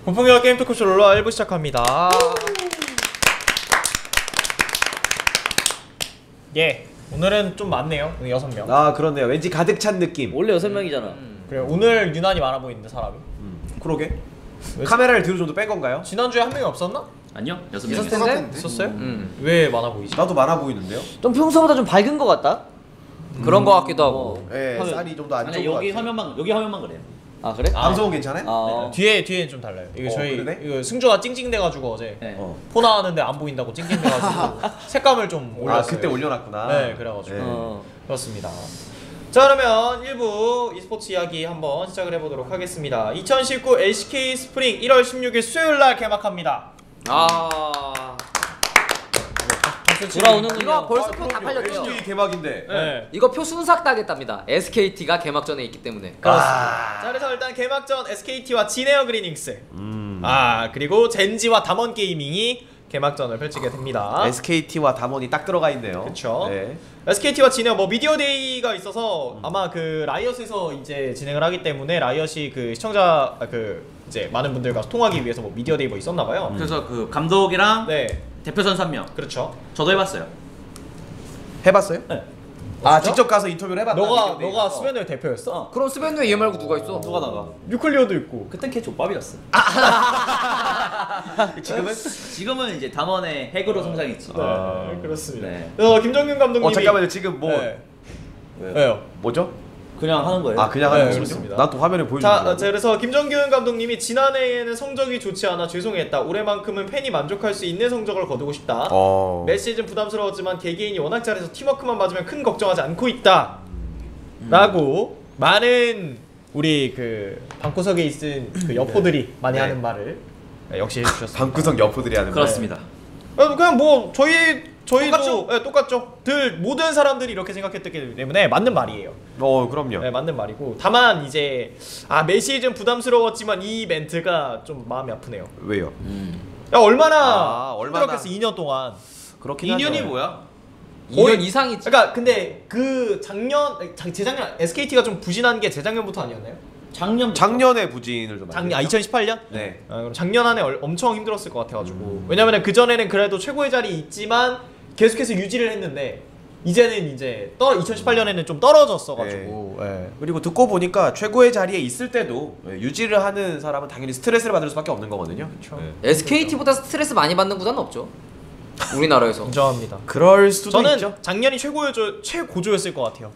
고품격 게임 토크쇼 롤러 1부 시작합니다. 예, 오늘은 좀 많네요. 오늘 6명. 아 그렇네요. 왠지 가득 찬 느낌. 원래 6명이잖아. 그래, 오늘 유난히 많아 보이는데 사람이. 그러게. 카메라를 뒤로 좀 더 뺀 건가요? 지난주에 한 명이 없었나? 아니요, 6명 있었을 텐데? 있었어요? 왜 많아 보이지? 나도 많아 보이는데요? 좀 평소보다 좀 밝은 것 같다? 그런 거 같기도 하고. 예, 화면. 쌀이 좀 더 안 아니 좋은 것 여기 같아요. 화면만 그래요. 아 그래? 방송은 괜찮아요? 아, 뒤에는 좀 달라요. 이거 저희 그러네? 이거 승조가 찡찡대가지고 어제 네. 포 나왔는데 안 보인다고 찡찡대가지고 색감을 좀 올렸어요. 아 그때 올려놨구나. 네, 그래가지고 네. 그렇습니다. 자, 그러면 1부 e스포츠 이야기 한번 시작을 해보도록 하겠습니다. 2019 LCK 스프링 1월 16일 수요일날 개막합니다. 아 돌아오는군요. 이거 벌써 표 다 팔렸죠? LCK 개막인데. 네. 이거 표 순삭 따겠답니다. SKT가 개막전에 있기 때문에. 그렇습니다. 자, 그래서 일단 개막전 SKT와 진에어 그리닝스, 그리고 젠지와 담원 게이밍이 개막전을 펼치게 됩니다. SKT와 담원이 딱 들어가 있네요. 그쵸. 네. SKT와 진에어 뭐 미디어 데이가 있어서 아마 그 라이엇에서 이제 진행을 하기 때문에 라이엇이 그 시청자 이제 많은 분들과 소통하기 위해서 뭐 미디어 데이 뭐 있었나 봐요. 그래서 그 감독이랑 네, 대표 선수 1명. 그렇죠. 저도 해봤어요. 해봤어요? 네. 아 직접 가서 인터뷰를 해봤다. 너가 스베누의 대표였어? 그럼 스벤누에 얘 말고 누가 있어? 누가 나가? 뉴클리어도 있고. 그땐 걔 족밥이었어. 지금은? 지금은 이제 담원의 핵으로 성장했지. 네, 그렇습니다. 네. 그래서 김정균 감독님이 잠깐만요. 지금 뭐 네. 왜요? 뭐죠? 그냥 하는 거예요. 아 그냥 네, 하는 그렇습니다. 거죠? 난 또 화면을 보여주는 자, 거야. 그래서 김정균 감독님이 지난해에는 성적이 좋지 않아 죄송했다. 올해만큼은 팬이 만족할 수 있는 성적을 거두고 싶다. 매 시즌 부담스러웠지만 개개인이 워낙 잘해서 팀워크만 맞으면 큰 걱정하지 않고 있다. 라고 많은 우리 그 방구석에 있은 그 여포들이 많이 네. 하는 말을 역시 해주셨습니다. 방구석 여포들이 하는 그렇습니다. 그냥 뭐 저희도 똑같죠. 모든 사람들이 이렇게 생각했기 때문에 맞는 말이에요. 그럼요. 네, 맞는 말이고 다만 이제 매 시즌 부담스러웠지만 이 멘트가 좀 마음이 아프네요. 왜요? 야, 얼마나 얼마나. 힘들었겠어 2년 동안. 그렇긴 2년이 하죠. 뭐야? 2년 이상이지. 그러니까 근데 그 재작년 SKT가 좀 부진한 게 재작년부터 아니었나요? 작년에 부진을 좀. 2018년? 네. 그럼 작년 안에 엄청 힘들었을 것 같아가지고 왜냐면은 그 전에는 그래도 최고의 자리에 있지만 계속해서 유지를 했는데 이제는 이제 2018년에는 좀 떨어졌어가지고. 네. 그리고 듣고 보니까 최고의 자리에 있을 때도 유지를 하는 사람은 당연히 스트레스를 받을 수밖에 없는 거거든요. 그렇죠. SKT보다 스트레스 많이 받는 구단은 없죠. 우리나라에서. 인정합니다. 그럴 수도 저는 있죠. 작년이 최고조였을 것 같아요.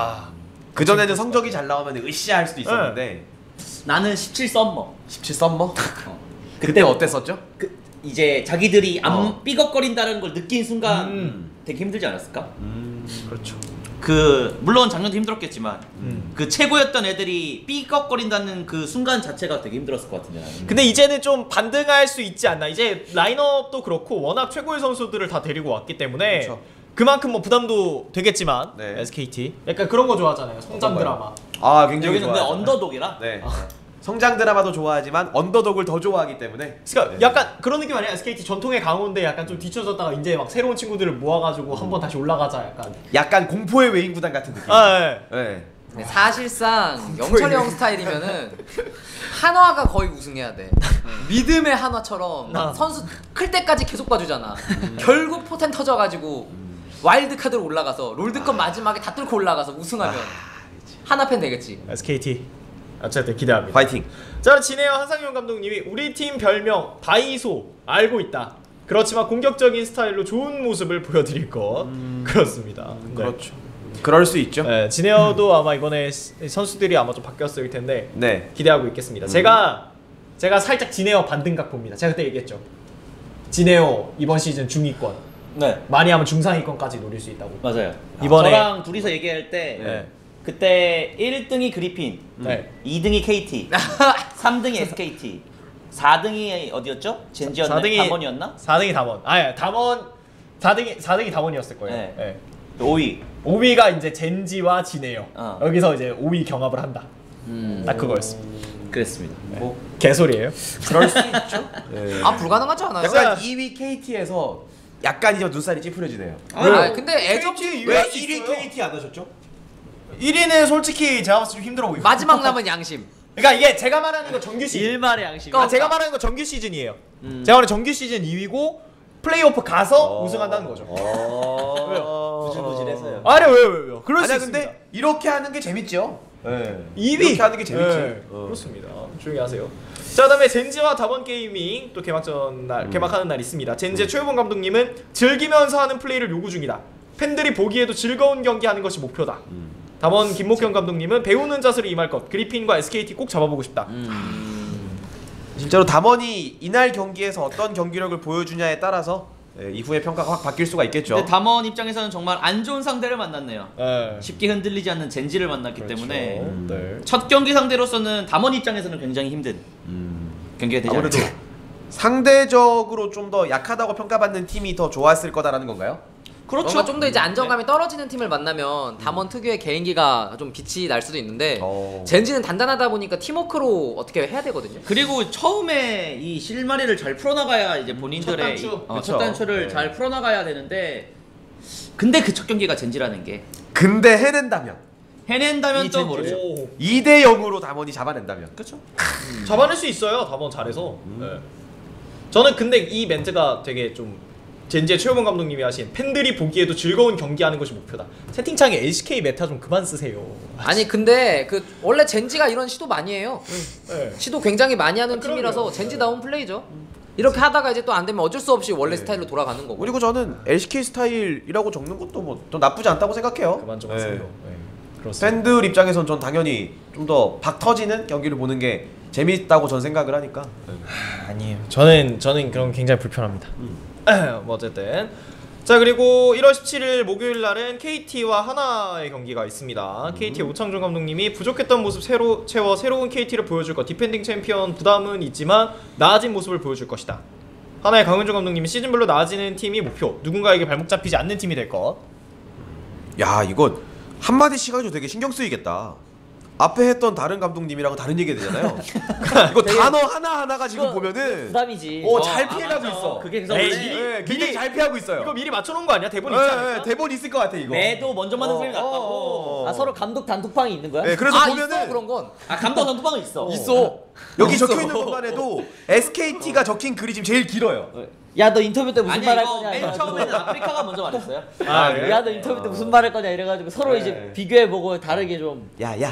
그 전에는 성적이 잘 나오면 으쌰할 수도 있었는데 나는 17 썸머. 17 썸머? 그때 어땠었죠? 이제 자기들이 안 삐걱거린다는 걸 느낀 순간 되게 힘들지 않았을까? 그렇죠. 물론 작년도 힘들었겠지만 그 최고였던 애들이 삐걱거린다는 그 순간 자체가 되게 힘들었을 것 같은데 나는. 근데 이제는 좀 반등할 수 있지 않나. 이제 라인업도 그렇고 워낙 최고의 선수들을 다 데리고 왔기 때문에 그쵸. 그만큼 뭐 부담도 되겠지만 네. SKT 약간 그런 거 좋아하잖아요. 성장 드라마. 굉장히 여기는 근데 좋아하죠. 언더독이라. 네. 성장 드라마도 좋아하지만 언더독을 더 좋아하기 때문에. 그러니까 네. 약간 그런 느낌 아니야? SKT 전통의 강호인데 약간 좀 뒤쳐졌다가 이제 막 새로운 친구들을 모아가지고 한번 다시 올라가자 약간 공포의 외인 구단 같은 느낌. 네. 네. 근데 사실상 영철이 형 스타일이면은 한화가 거의 우승해야 돼. 믿음의 한화처럼 막 선수 클 때까지 계속 봐주잖아. 결국 포텐 터져가지고 와일드 카드로 올라가서 롤드컵 마지막에 다 뚫고 올라가서 우승하면 한화 팬 되겠지. SKT 어쨌든 기대합니다. 파이팅. 자, 진해요 한상용 감독님이 우리 팀 별명 다이소 알고 있다. 그렇지만 공격적인 스타일로 좋은 모습을 보여드릴 것. 그렇습니다. 네. 그렇죠. 그럴 수 있죠. 네, 진해어도 아마 이번에 선수들이 아마 좀 바뀌었을 텐데 네. 기대하고 있겠습니다. 제가 살짝 진해어 반등각 봅니다. 제가 그때 얘기했죠. 진해어 이번 시즌 중위권. 네. 많이 하면 중상위권까지 노릴 수 있다고. 맞아요. 이번에 저랑 둘이서 얘기할 때 네. 그때 1등이 그리핀, 네. 2등이 KT, 3등이 SKT, 4등이 어디였죠? 젠지였나? 담원이었나? 4등이 담원. 담원 4등이 담원이었을 거예요. 네. 네. 5위. 5위가 이제 젠지와 진해요. 여기서 이제 5위 경합을 한다. 딱 그거였습니다. 그랬습니다. 뭐 개소리예요? 그럴 수 있죠. 네. 불가능하지 않아요? 약간 2위 KT에서 약간 이제 눈살이 찌푸려지네요. 근데 애정 왜 1위 KT 안 하셨죠? 1위는 솔직히 제가 봤을 때 좀 힘들어 보이고 마지막 남은 양심. 그러니까 이게 제가 말하는 거 정규 시즌. 일말의 양심. 제가 말하는 거 정규 시즌이에요. 제가 말하는 정규 시즌 2위고 플레이오프 가서 우승한다는 거죠. 왜요? 부질부질해서요. 아니 왜요? 그럴 수 아니 있습니다. 근데 이렇게 하는 게 재밌죠. 네. 2위 이렇게 하는 게 재밌지. 네, 그렇습니다. 조용히 하세요. 자, 그다음에 젠지와 다번 게이밍 또 개막전 날 개막하는 날 있습니다. 젠지의 최우범 감독님은 즐기면서 하는 플레이를 요구 중이다. 팬들이 보기에도 즐거운 경기하는 것이 목표다. 다번 김목현 감독님은 배우는 자세로 임할 것. 그리핀과 SKT 꼭 잡아보고 싶다. 진짜로 담원이 이날 경기에서 어떤 경기력을 보여주냐에 따라서 이후의 평가가 확 바뀔 수가 있겠죠. 근데 담원 입장에서는 정말 안 좋은 상대를 만났네요. 네. 쉽게 흔들리지 않는 젠지를 만났기 그렇죠. 때문에 네. 첫 경기 상대로서는 담원 입장에서는 굉장히 힘든 경기가 되지 아무래도 않을까. 상대적으로 좀 더 약하다고 평가받는 팀이 더 좋았을 거다라는 건가요? 그렇죠. 뭔가 좀 더 이제 안정감이 떨어지는 팀을 만나면 담원 특유의 개인기가 좀 빛이 날 수도 있는데 젠지는 단단하다 보니까 팀워크로 어떻게 해야 되거든요. 그리고 처음에 이 실마리를 잘 풀어나가야 이제 본인들의 첫 단추를 네. 잘 풀어나가야 되는데 근데 그 첫 경기가 젠지라는 게 근데 해낸다면 해낸다면 또 모르죠. 2대 0으로 담원이 잡아낸다면 그렇죠. 잡아낼 수 있어요. 다번 잘해서. 네. 저는 근데 이 멘트가 되게 좀 젠지의 최우범 감독님이 하신 팬들이 보기에도 즐거운 경기하는 것이 목표다. 채팅창에 LCK 메타 좀 그만 쓰세요. 아니 근데 그 원래 젠지가 이런 시도 많이 해요. 네. 시도 굉장히 많이 하는 그럼요. 팀이라서 젠지다운 플레이죠. 이렇게 하다가 이제 또 안 되면 어쩔 수 없이 원래 스타일로 돌아가는 거고. 그리고 저는 LCK 스타일이라고 적는 것도 뭐 또 나쁘지 않다고 생각해요. 그만 좀 네. 하세요. 네. 그렇습니다. 팬들 입장에선 전 당연히 좀 더 박 터지는 경기를 보는 게 재밌다고 전 생각을 하니까. 아니에요. 저는 그런 굉장히 불편합니다. 뭐 어쨌든 자, 그리고 1월 17일 목요일 날은 KT와 하나의 경기가 있습니다. KT 오창준 감독님이 부족했던 모습 새로 채워 새로운 KT를 보여줄 것. 디펜딩 챔피언 부담은 있지만 나아진 모습을 보여줄 것이다. 하나의 강은준 감독님이 시즌별로 나아지는 팀이 목표. 누군가에게 발목 잡히지 않는 팀이 될 것. 야, 이거 한마디씩 해도 되게 신경 쓰이겠다. 앞에 했던 다른 감독님이랑은 다른 얘기가 되잖아요. 이거 단어 하나하나가 지금 보면은 부담이지. 잘 피해가고 있어. 그게 그래서 에이, 원래 네, 굉장히 잘 피하고 있어요. 이거 미리 맞춰놓은 거 아니야? 대본 있지 네, 않을까? 대본 있을 것 같아 이거. 매도 먼저 맞는 소리 같다고. 아 서로 감독 단톡방이 있는 거야? 네, 그래서 아 보면은 있어 그런 건. 아 감독 단톡방은 있어. 있어. 여기 있어. 적혀 있는 것만해도 SKT가 적힌 글이 지금 제일 길어요. 야 너 인터뷰 때 무슨 아니 말 할 이거 거냐 맨 이래가지고. 처음에는 아프리카가 먼저 말했어요. 아, 그래? 야 너 인터뷰 때 무슨 말 할 거냐 이래가지고 서로 네. 이제 비교해보고 다르게 좀. 야야,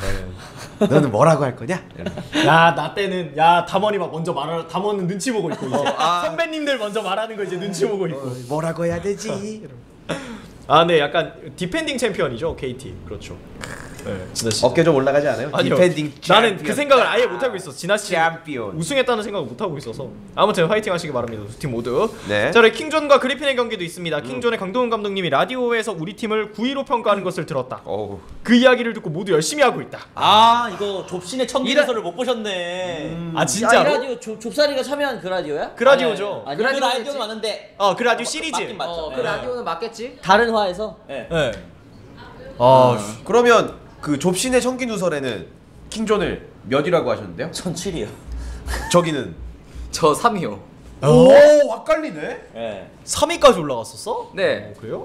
너는 뭐라고 할 거냐? 야, 나 때는 담원이 막 먼저 말을 담원은 눈치 보고 있고 이제 선배님들 먼저 말하는 거 이제 눈치 보고 있고. 뭐라고 해야 되지? 아, 네, 약간 디펜딩 챔피언이죠, KT. 그렇죠. 네, 진짜 어깨 좀 올라가지 않아요? 아니요. 디펜딩 나는 그 생각을 아예 못 하고 있었어. 지난 시즌 챔피언. 우승했다는 생각을 못 하고 있어서. 아무튼 화이팅 하시기 바랍니다, 두 팀 모두. 네. 자, 그리고 킹존과 그리핀의 경기도 있습니다. 킹존의 강동훈 감독님이 라디오에서 우리 팀을 9위로 평가하는 것을 들었다. 어우. 그 이야기를 듣고 모두 열심히 하고 있다. 아 이거 좁신의 천기래서를 못 보셨네. 아, 야, 이 진짜로? 라디오 좁사리가 참여한 그 라디오야? 그 라디오죠. 아니, 그 아니, 라디오는 맞는데 그 라디오 시리즈. 맞긴 맞죠. 그 라디오는 맞겠지? 다른 화에서? 네. 네. 그러면 그 좁신의 청기 누설에는 킹존을 몇이라고 하셨는데요? 전 7이요. 저기는 저 3위요. 오, 헷갈리네. 네. 3위까지 올라갔었어? 네. 그래요?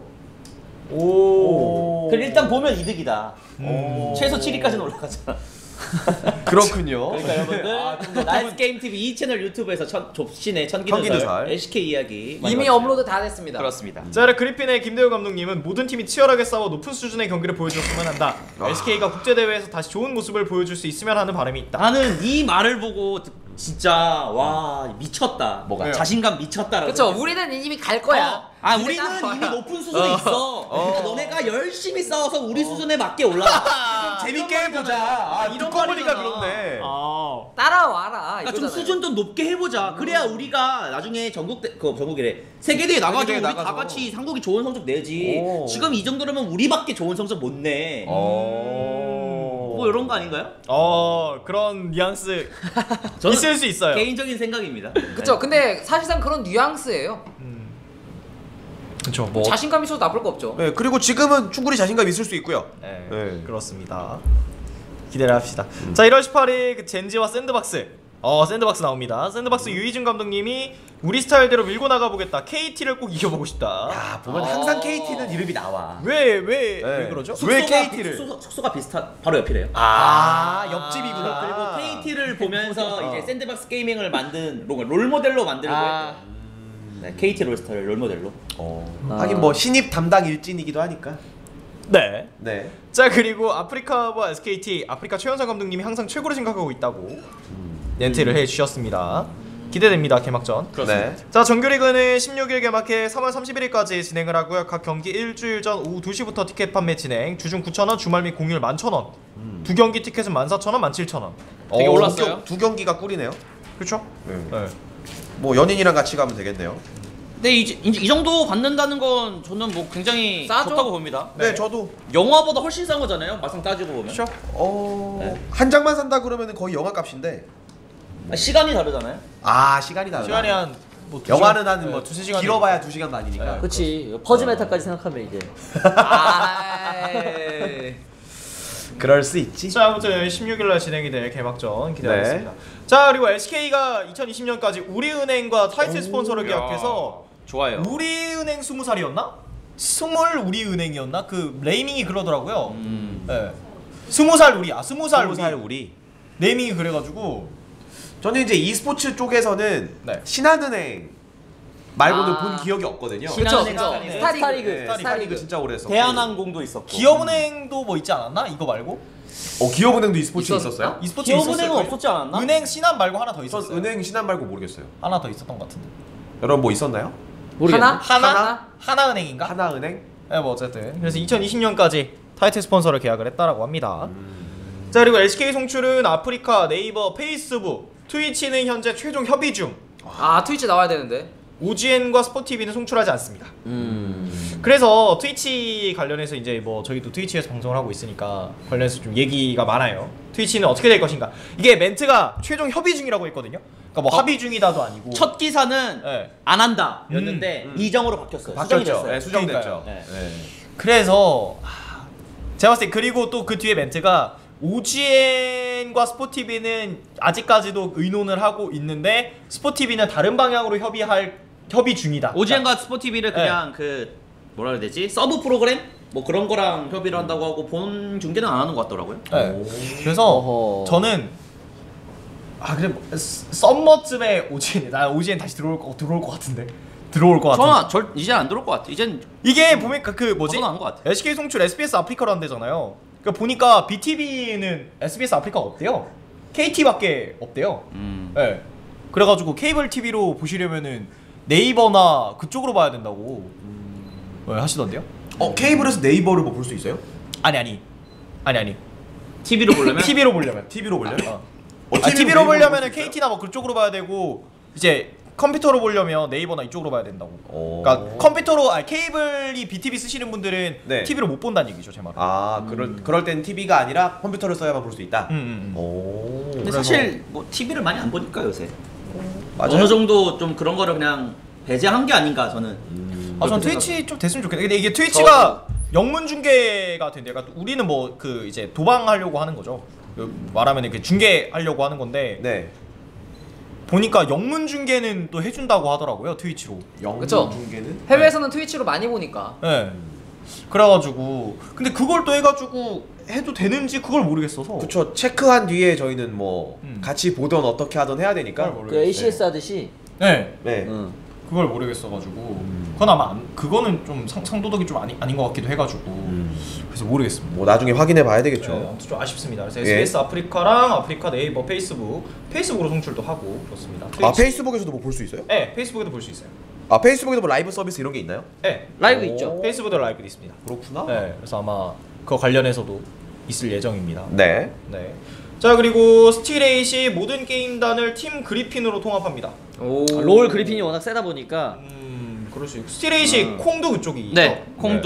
오. 그 일단 보면 이득이다. 최소 7위까지는 올라가잖아. 그렇군요. 그러니까 여러분들 나이스 게임 TV 2채널 유튜브에서 좁신의 천기누설 천기누설. LCK 이야기 많이 이미 봐주세요. 업로드 다 됐습니다. 그렇습니다. 자, 그리핀의 김대우 감독님은 모든 팀이 치열하게 싸워 높은 수준의 경기를 보여줬으면 한다. LCK가 국제대회에서 다시 좋은 모습을 보여줄 수 있으면 하는 바람이 있다. 나는 이 말을 보고 진짜 와 미쳤다. 뭐가? 자신감 미쳤다라고. 그쵸. 생각했어. 우리는 이미 갈 거야. 우리는 이미 높은 수준에 있어. 그러니까 너네가 열심히 싸워서 우리 수준에 맞게 올라가. 재밌게 해보자. 이런 듣고 보니까 말이잖아. 그렇네. 따라와라. 그러니까 좀 이거잖아요. 수준 좀 높게 해보자. 그래야 우리가 나중에 전국이래 세계대회 나가지고 세계대회 우리 다 나가서. 같이 상국이 좋은 성적 내지. 오. 지금 이 정도라면 우리밖에 좋은 성적 못 내. 뭐 이런 거 아닌가요? 그런 뉘앙스 저는 있을 수 있어요. 개인적인 생각입니다. 그쵸. 근데 사실상 그런 뉘앙스예요. 그렇죠. 뭐 자신감 있어도 나쁠 거 없죠. 네, 그리고 지금은 충분히 자신감 있을 수 있고요. 네, 네. 그렇습니다. 기대를 합시다. 자, 1월 18일 그 젠지와 샌드박스 샌드박스 나옵니다. 샌드박스 유희준 감독님이 우리 스타일대로 밀고 나가보겠다. KT를 꼭 이겨보고 싶다. 야 보면 항상 KT는 이름이 나와. 왜 네. 그러죠? 왜 KT를? 숙소가 비슷한 바로 옆이래요. 옆집이구나. 그리고 KT를 보면서 이제 샌드박스 게이밍을 만든 롤 모델로 만들고 했대요. 네, KT 롤스터를 롤 모델로. 하긴 뭐 신입 담당 일진이기도 하니까. 네. 네. 자 그리고 아프리카와 SKT 아프리카 최현상 감독님이 항상 최고로 생각하고 있다고 멘트를 해주셨습니다. 기대됩니다 개막전. 네. 자 정규리그는 16일 개막해 3월 31일까지 진행을 하고요. 각 경기 일주일 전 오후 2시부터 티켓 판매 진행. 주중 9,000원, 주말 및 공휴일 11,000원. 두 경기 티켓은 14,000원, 17,000원. 되게 올랐어요. 두 경기가 꿀이네요. 그렇죠? 네. 뭐 연인이랑 같이 가면 되겠네요. 근데 이제 이 정도 받는다는 건 저는 뭐 굉장히 싸죠? 좋다고 봅니다. 네, 저도. 영화보다 훨씬 싼 거잖아요. 막상 따지고 보면. 그렇죠? 네. 한 장만 산다 그러면 거의 영화 값인데. 시간이 다르잖아요. 시간이 다르다. 시간이 한뭐 영화는 한 뭐 두세 시간 길어봐야 2시간 반이니까. 그치. 퍼즈메타까지 생각하면 이제. 그럴 수 있지. 자 아무튼 16일날 진행이 될 개막전 기대하겠습니다. 자 그리고 SK가 2020년까지 우리은행과 타이틀 스폰서를 계약해서 좋아요. 우리은행 20살이었나? 스몰 우리은행이었나? 그 네이밍이 그러더라고요. 네. 20살 우리 20살 우리. 네이밍이 그래가지고 저는 이제 e스포츠 쪽에서는 네. 신한은행 말고는 아. 본 기억이 없거든요. 그쵸 신한은행, 그쵸. 스타리그. 스타리그. 네, 스타리그 진짜 오래 했었고. 대한항공도 있었고. 기업은행도 뭐 있지 않았나? 이거 말고? 기업은행도 e스포츠 있었나? 있었어요? e스포츠 기업은행은 있었을 없었지 않았나? 거예요. 은행 신한 말고 하나 더 전 있었어요. 은행 신한 말고 모르겠어요. 하나 더 있었던 것 같은데. 여러분 뭐 있었나요? 모르겠네. 하나은행인가? 하나은행? 네, 뭐 어쨌든 그래서 2020년까지 타이틀 스폰서를 계약을 했다라고 합니다. 자 그리고 LCK 송출은 아프리카, 네이버, 페이스북, 트위치는 현재 최종 협의 중. 트위치 나와야 되는데. OGN과 스포티비는 송출하지 않습니다. 그래서 트위치 관련해서 이제 뭐 저희도 트위치에서 방송을 하고 있으니까 관련해서 좀 얘기가 많아요. 트위치는 어떻게 될 것인가. 이게 멘트가 최종 협의 중이라고 했거든요. 그러니까 뭐 합의 중이다도 아니고. 첫 기사는 네. 안 한다였는데 이정으로 바뀌었어요. 수정이 바뀌었죠. 됐어요. 네, 수정됐죠. 네. 그래서 제가 봤을 때 그리고 또 그 뒤에 멘트가 OGN과 스포티비는 아직까지도 의논을 하고 있는데 스포티비는 다른 방향으로 협의 중이다. OGN과 스포티비를 그냥 그 뭐라 해야 되지? 서브 프로그램? 뭐 그런 거랑 협의를 한다고 하고 본 중계는 안 하는 것 같더라고요. 네. 그래서 어허. 저는 그래 썸머쯤에 OGN 다시 들어올 것 같은데. 들어올 것 같은데. 저는 이제 안 들어올 것 같아. 이젠 이게 보니까 그 뭐지? 벗어나는 것 같아. SK 송출 SBS 아프리카로 한대잖아요. 그러니까 보니까 BTV는 SBS 아프리카가 없대요. KT밖에 없대요. 네. 그래가지고 케이블 TV로 보시려면은 네이버나 그쪽으로 봐야 된다고 네, 하시던데요? 케이블에서 네이버를 뭐 볼 수 있어요? 아니. TV로 보려면 TV로 보려면. TV로 보려면? TV로 보려면은 KT나 뭐 그쪽으로 봐야 되고 이제 컴퓨터로 보려면 네이버나 이쪽으로 봐야 된다고. 그러니까 컴퓨터로 케이블이 BTV 쓰시는 분들은 네. TV로 못 본다는 얘기죠, 제 말은. 그럴 땐 TV가 아니라 컴퓨터를 써야만 볼 수 있다. 근데 사실 뭐 TV를 많이 안 보니까 요새 맞아요. 어느 정도 좀 그런 거를 그냥 배제한 게 아닌가 저는. 전 트위치 좀 됐으면 좋겠네. 근데 이게 트위치가 영문 중계가 된대요. 그러니까 우리는 뭐 그 이제 도방하려고 하는 거죠. 말하면 이렇게 중계하려고 하는 건데 네. 보니까 영문 중계는 또 해준다고 하더라고요, 트위치로. 영문 그쵸? 중계는? 해외에서는 트위치로 많이 보니까. 네. 그래가지고 근데 그걸 또 해가지고 해도 되는지 그걸 모르겠어서. 그쵸. 체크한 뒤에 저희는 뭐 같이 보던 어떻게 하던 해야 되니까. 그 ACS 하듯이. 네. 네. 그걸 모르겠어가지고 그건 아마 그거는 좀 상도덕이 좀 아닌 것 같기도 해가지고 그래서 모르겠습니다. 뭐 나중에 확인해 봐야 되겠죠. 네, 아무튼 좀 아쉽습니다. 그래서 SBS 아프리카랑 아프리카 네이버 페이스북으로 송출도 하고 그렇습니다. 페이스북에서도 뭐 볼 수 있어요? 네, 페이스북에도 볼 수 있어요. 페이스북에도 뭐 라이브 서비스 이런 게 있나요? 네, 라이브 있죠. 페이스북도 라이브 있습니다. 그렇구나. 네, 그래서 아마 그거 관련해서도 있을 예정입니다. 네. 네. 자 그리고 스틸에잇이 모든 게임단을 팀 그리핀으로 통합합니다. 롤 그리핀이 워낙 세다 보니까 그럴 수 있고 스틸에잇이 콩두 그쪽이 네,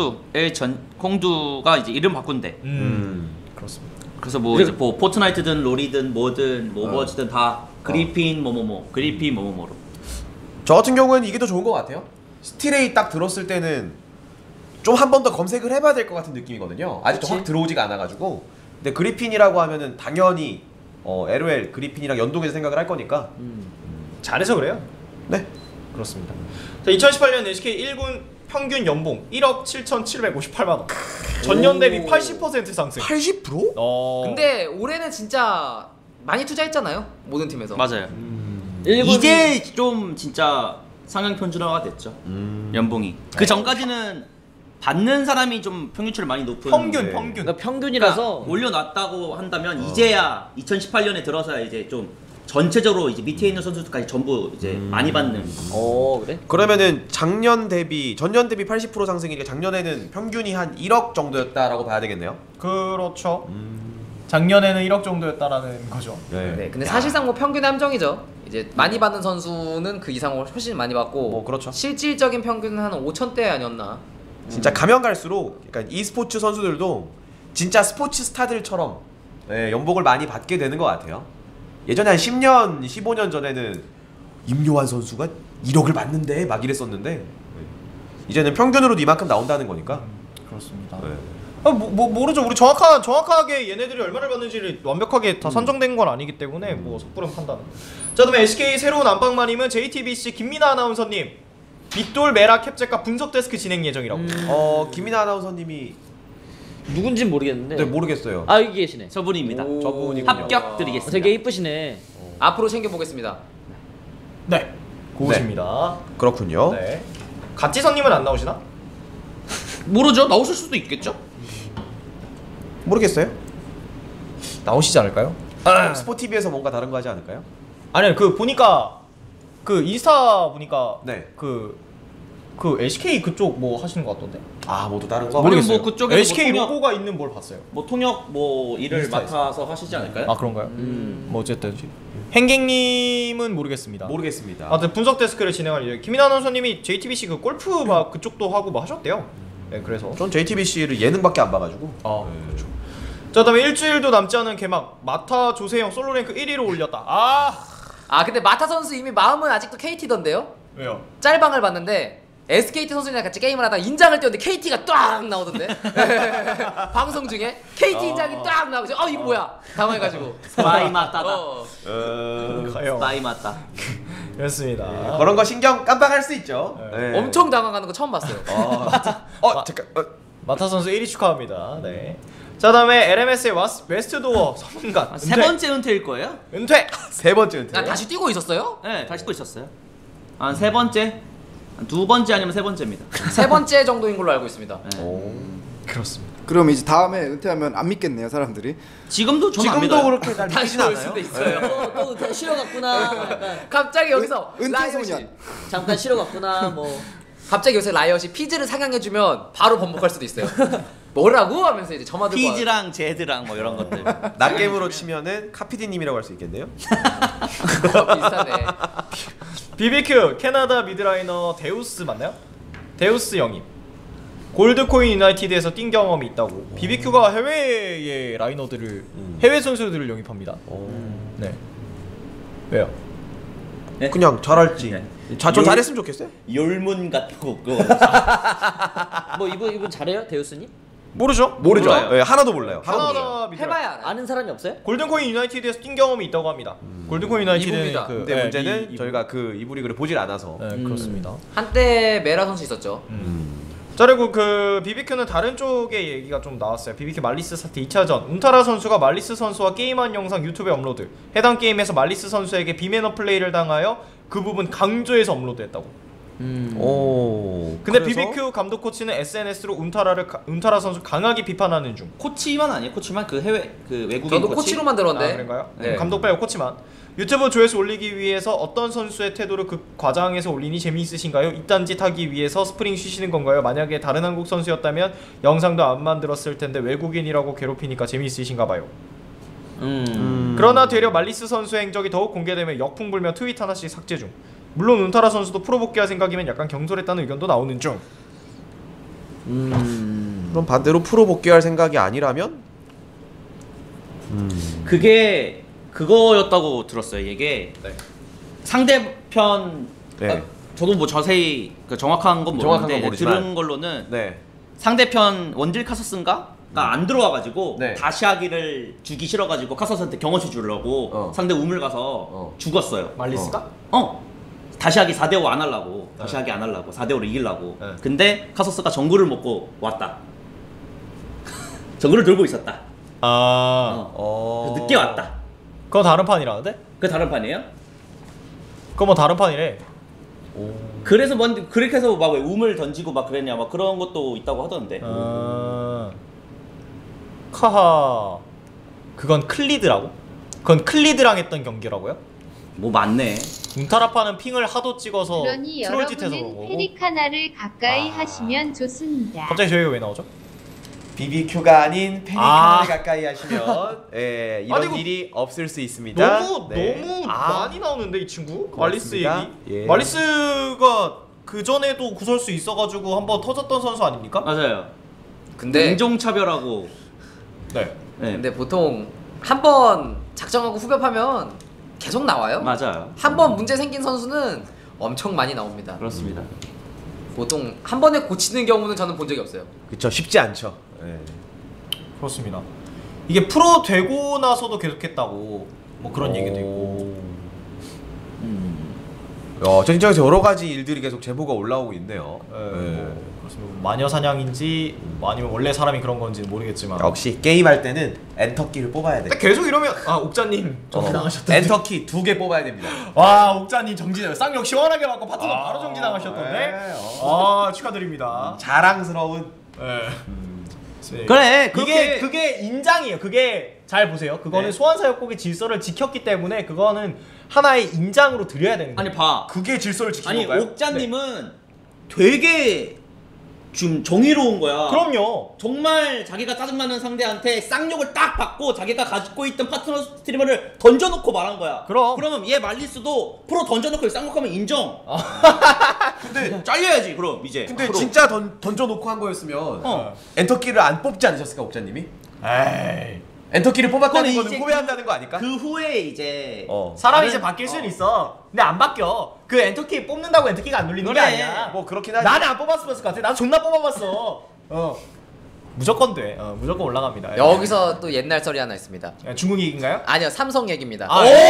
콩두가 이제 이름 바꾼대. 그렇습니다. 그래서 뭐 이제 뭐 포트나이트든 롤이든 뭐든 뭐 오버워치든 다 그리핀 그리핀 뭐뭐뭐로. 저 같은 경우는 이게 더 좋은 것 같아요. 스틸에잇 딱 들었을 때는 좀 한 번 더 검색을 해봐야 될 것 같은 느낌이거든요. 아직도 확 들어오지가 않아가지고. 근데 그리핀이라고 하면은 당연히 LOL 그리핀이랑 연동해서 생각을 할 거니까. 잘해서 그래요. 네. 그렇습니다. 자, 2018년 SK 1군 평균 연봉 1억 7,758만 원. 전년 대비 80% 상승. 80%? 근데 올해는 진짜 많이 투자했잖아요. 모든 팀에서. 맞아요. 일본- 이제 좀 진짜 상향 편준화가 됐죠. 연봉이. 그 전까지는 받는 사람이 좀 평균치를 많이 높은. 평균. 그러니까 평균이라서 그러니까 올려놨다고 한다면 이제야 2018년에 들어서야 이제 좀 전체적으로 이제 밑에 있는 선수들까지 전부 이제 많이 받는. 그래? 그러면은 전년 대비 80% 상승이니까 작년에는 평균이 한 1억 정도였다라고 봐야 되겠네요. 그렇죠. 작년에는 1억 정도였다라는 거죠. 네, 근데 사실상 뭐 평균의 함정이죠. 이제 많이 받는 선수는 그 이상을 훨씬 많이 받고 뭐 그렇죠. 실질적인 평균은 한 5천대 아니었나. 진짜 가면 갈수록 그러니까 e스포츠 선수들도 진짜 스포츠 스타들처럼 연봉을 많이 받게 되는 것 같아요. 예전에 한 10년, 15년 전에는 임요환 선수가 1억을 받는데 막 이랬었는데 이제는 평균으로도 이만큼 나온다는 거니까. 그렇습니다. 네. 모르죠. 우리 정확하게 얘네들이 얼마를 받는지를 완벽하게 다 선정된 건 아니기 때문에 뭐 섣부른 판단은. 자, 그다음에 SK 새로운 안방마님은 JTBC 김민아 아나운서님 빗돌 메라 캡제가 분석 데스크 진행 예정이라고. 김민아 아나운서님이 누군진 모르겠는데. 네, 모르겠어요. 아 여기 계시네. 저분입니다. 저분이군요. 합격 드리겠습니다. 되게 이쁘시네. 앞으로 챙겨보겠습니다. 네. 고우십니다. 그렇군요. 네. 갓지선님은 안 나오시나? 모르죠. 나오실 수도 있겠죠. 모르겠어요. 나오시지 않을까요? 스포티비에서 뭔가 다른 거 하지 않을까요? 아니 그 보니까 그 인스타 보니까 네. 그 SK 그쪽 뭐 하시는 것 같던데? 아, 모두 다른 거. 모르겠어요. 뭐 그쪽에서 SK 뭐 통역- 로고가 있는 뭘 봤어요. 뭐 통역 뭐 일을 인스타에서. 맡아서 하시지 않을까요? 아 그런가요? 뭐 어쨌든 행객님은 모르겠습니다. 모르겠습니다. 아무튼 분석 데스크를 진행할 예정. 김민아 아나운서님이 JTBC 그 골프 막 그쪽도 하고 뭐 하셨대요. 네, 그래서. 전 JTBC를 예능밖에 안 봐가지고. 아 그렇죠. 자, 그다음에 일주일도 남지 않은 개막 마타 조세영 솔로 랭크 1위로 올렸다. 근데 마타 선수 이미 마음은 아직도 KT던데요? 왜요? 짤방을 봤는데 SKT 선수들이랑 같이 게임을 하다가 인장을 띄웠는데 KT가 딱 나오던데. 방송 중에 KT 인장이 딱 나오고 이거 뭐야? 당황해가지고. 스파이 맞다다. 가요. 스파이 맞다. 그렇습니다. 그런 거 신경 깜빡할 수 있죠. 네. 네. 엄청 당황하는 거 처음 봤어요. 잠깐. 마타 선수 1위 축하합니다. 네. 자, 다음에 LMS의 웨스트도어 서문관 세 번째 은퇴일 거예요? 은퇴. 세 번째 은퇴. 아, 다시 뛰고 있었어요? 네, 다시 또 있었어요. 한 세 번째, 한 두 번째 아니면 세 번째입니다. 세 번째 정도인 걸로 알고 있습니다. 오. 그렇습니다. 그럼 이제 다음에 은퇴하면 안 믿겠네요 사람들이. 지금도 저는 안 지금도 믿어요. 그렇게 잘 다시 믿진 올 않아요. 수도 있어요. 또 쉬어갔구나. 약간 갑자기 여기서 은퇴 라이엇이 소년. 잠깐 쉬어갔구나. 뭐 갑자기 요새 라이엇이 피즈를 상향해주면 바로 번복할 수도 있어요. 뭐라고 하면서 이제 점화 들고 피즈랑 제드랑 뭐 이런 것들. 낮게임으로 치면은 카피디님이라고 할 수 있겠네요. 비슷하네. BBQ 캐나다 미드라이너 데우스 맞나요? 데우스 영입. 골드코인 유나이티드에서 뛴 경험이 있다고. BBQ가 해외의 라이너들을 해외 선수들을 영입합니다. 네. 왜요? 그냥 잘할지. 네. 전 잘했으면 좋겠어요. 열문 같고 뭐 이분 잘해요, 데우스님? 모르죠? 모르죠. 몰라요. 네, 하나도 몰라요. 하나도 몰라요. 캐나다 미드라이너. 해봐야 알아. 아는 사람이 없어요? 골든코인 유나이티드에서 뛴 경험이 있다고 합니다. 골든코인 유나이티드는 이부입니다. 그 근데 문제는 이 저희가 그 이부 리그를 보질 않아서. 네, 그렇습니다. 한때 메라 선수 있었죠. 자, 그리고 그 BBQ는 다른 쪽의 얘기가 좀 나왔어요. BBQ 말리스 사태 2차전. 운타라 선수가 말리스 선수와 게임한 영상 유튜브에 업로드. 해당 게임에서 말리스 선수에게 비매너 플레이를 당하여 그 부분 강조해서 업로드했다고. 오. 근데 그래서? BBQ 감독 코치는 SNS로 운타라 선수 강하게 비판하는 중. 코치만 아니에요. 코치만 그 해외 그 외국인 저도 코치? 코치로만 들었는데. 아, 그런가요? 네. 감독 빼고 코치만. 유튜브 조회수 올리기 위해서 어떤 선수의 태도를 그 과장해서 올리니 재미있으신가요? 이딴 짓 하기 위해서 스프링 쉬시는 건가요? 만약에 다른 한국 선수였다면 영상도 안 만들었을 텐데 외국인이라고 괴롭히니까 재미있으신가 봐요. 그러나 되려 말리스 선수의 행적이 더욱 공개되면 역풍 불며 트윗 하나씩 삭제 중. 물론 운타라 선수도 프로 복귀할 생각이면 약간 경솔했다는 의견도 나오는 중. 그럼 반대로 프로 복귀할 생각이 아니라면? 그게 그거였다고 들었어요. 이게 네. 상대편 네. 저도 뭐 자세히 그 정확한 건 정확한 모르는데 건 모르지만. 들은 걸로는 네. 상대편 원질 카서스인가 안 들어와가지고 네. 다시 하기를 주기 싫어가지고 카서스한테 경험치 주려고 상대 우물 가서 죽었어요. 말리스가? 다시 하기 4대5 안 하려고 다시 하기 안 하려고 4대5로 이기려고 근데 카서스가 정글을 먹고 왔다. 정글을 들고 있었다. 늦게 왔다. 그거 다른 판이라는데? 그 다른 판이에요? 그거 뭐 다른 판이래. 그래서 그렇게 해서 막 왜 우물 던지고 막 그랬냐 막 그런 것도 있다고 하던데. 카하. 그건 클리드라고? 그건 클리드랑 했던 경기라고요? 뭐 맞네. 웅타라파는 핑을 하도 찍어서 그러니 트롤짓해서 그런 여러분은 거고. 페리카나를 가까이 하시면 좋습니다. 갑자기 저희가 왜 나오죠? BBQ가 아닌 페리카나를 가까이 하시면 이런 아니, 이거 일이 없을 수 있습니다. 너무 많이 나오는데 이 친구? 말리스 고맙습니다. 얘기. 예. 말리스가 그 전에도 구설수 있어가지고 한번 터졌던 선수 아닙니까? 맞아요. 근데 인종차별하고. 네. 네. 근데 보통 한 번 작정하고 후벼파면 계속 나와요. 맞아요. 한 번 문제 생긴 선수는 엄청 많이 나옵니다. 그렇습니다. 보통 한 번에 고치는 경우는 저는 본 적이 없어요. 그쵸, 쉽지 않죠. 그렇습니다. 이게 프로 되고 나서도 계속했다고 뭐 그런 얘기도 있고. 전적에서 여러 가지 일들이 계속 제보가 올라오고 있네요. 뭐 그렇습니다. 마녀 사냥인지 뭐 아니면 원래 사람이 그런 건지 모르겠지만. 역시 게임할 때는 엔터키를 뽑아야 돼. 근데 계속 이러면 옥자님 정지당하셨던데. 엔터키 2개 뽑아야 됩니다. 와 옥자님 정지. 쌍욕 시원하게 맞고 파트너 바로 정지당하셨던데. 네, 축하드립니다. 자랑스러운. 네. 그래, 그게 인장이에요. 그게 잘 보세요. 그거는 소환사역곡의 질서를 지켰기 때문에 그거는 하나의 인장으로 드려야 되는 거예요. 아니 봐. 그게 질서를 지킨 아니 건가요? 옥자님은 되게 좀 정의로운 거야. 그럼요. 정말 자기가 짜증나는 상대한테 쌍욕을 딱 받고 자기가 가지고 있던 파트너 스트리머를 던져놓고 말한 거야. 그러면 얘 말리스도 프로 던져놓고 쌍욕하면 인정. 근데 잘려야지 그럼 이제. 근데 앞으로. 진짜 던져놓고 한 거였으면 엔터키를 안 뽑지 않으셨을까, 옥자님이? 에이. 엔터키를 뽑았다는 그건 거는 이제 후회한다는 거 아닐까? 그 후에 이제 사람이 이제 바뀔 수는 있어. 근데 안 바뀌어. 그 엔터키 뽑는다고 엔터키가 안 눌리는 게 그래. 아니야. 뭐 그렇긴 하지. 나는 안 뽑았을 것 같아. 나 존나 뽑아봤어. 무조건 돼. 무조건 올라갑니다. 여기서 또 옛날 썰이 하나 있습니다. 중국 얘기인가요? 아니요, 삼성 얘기입니다.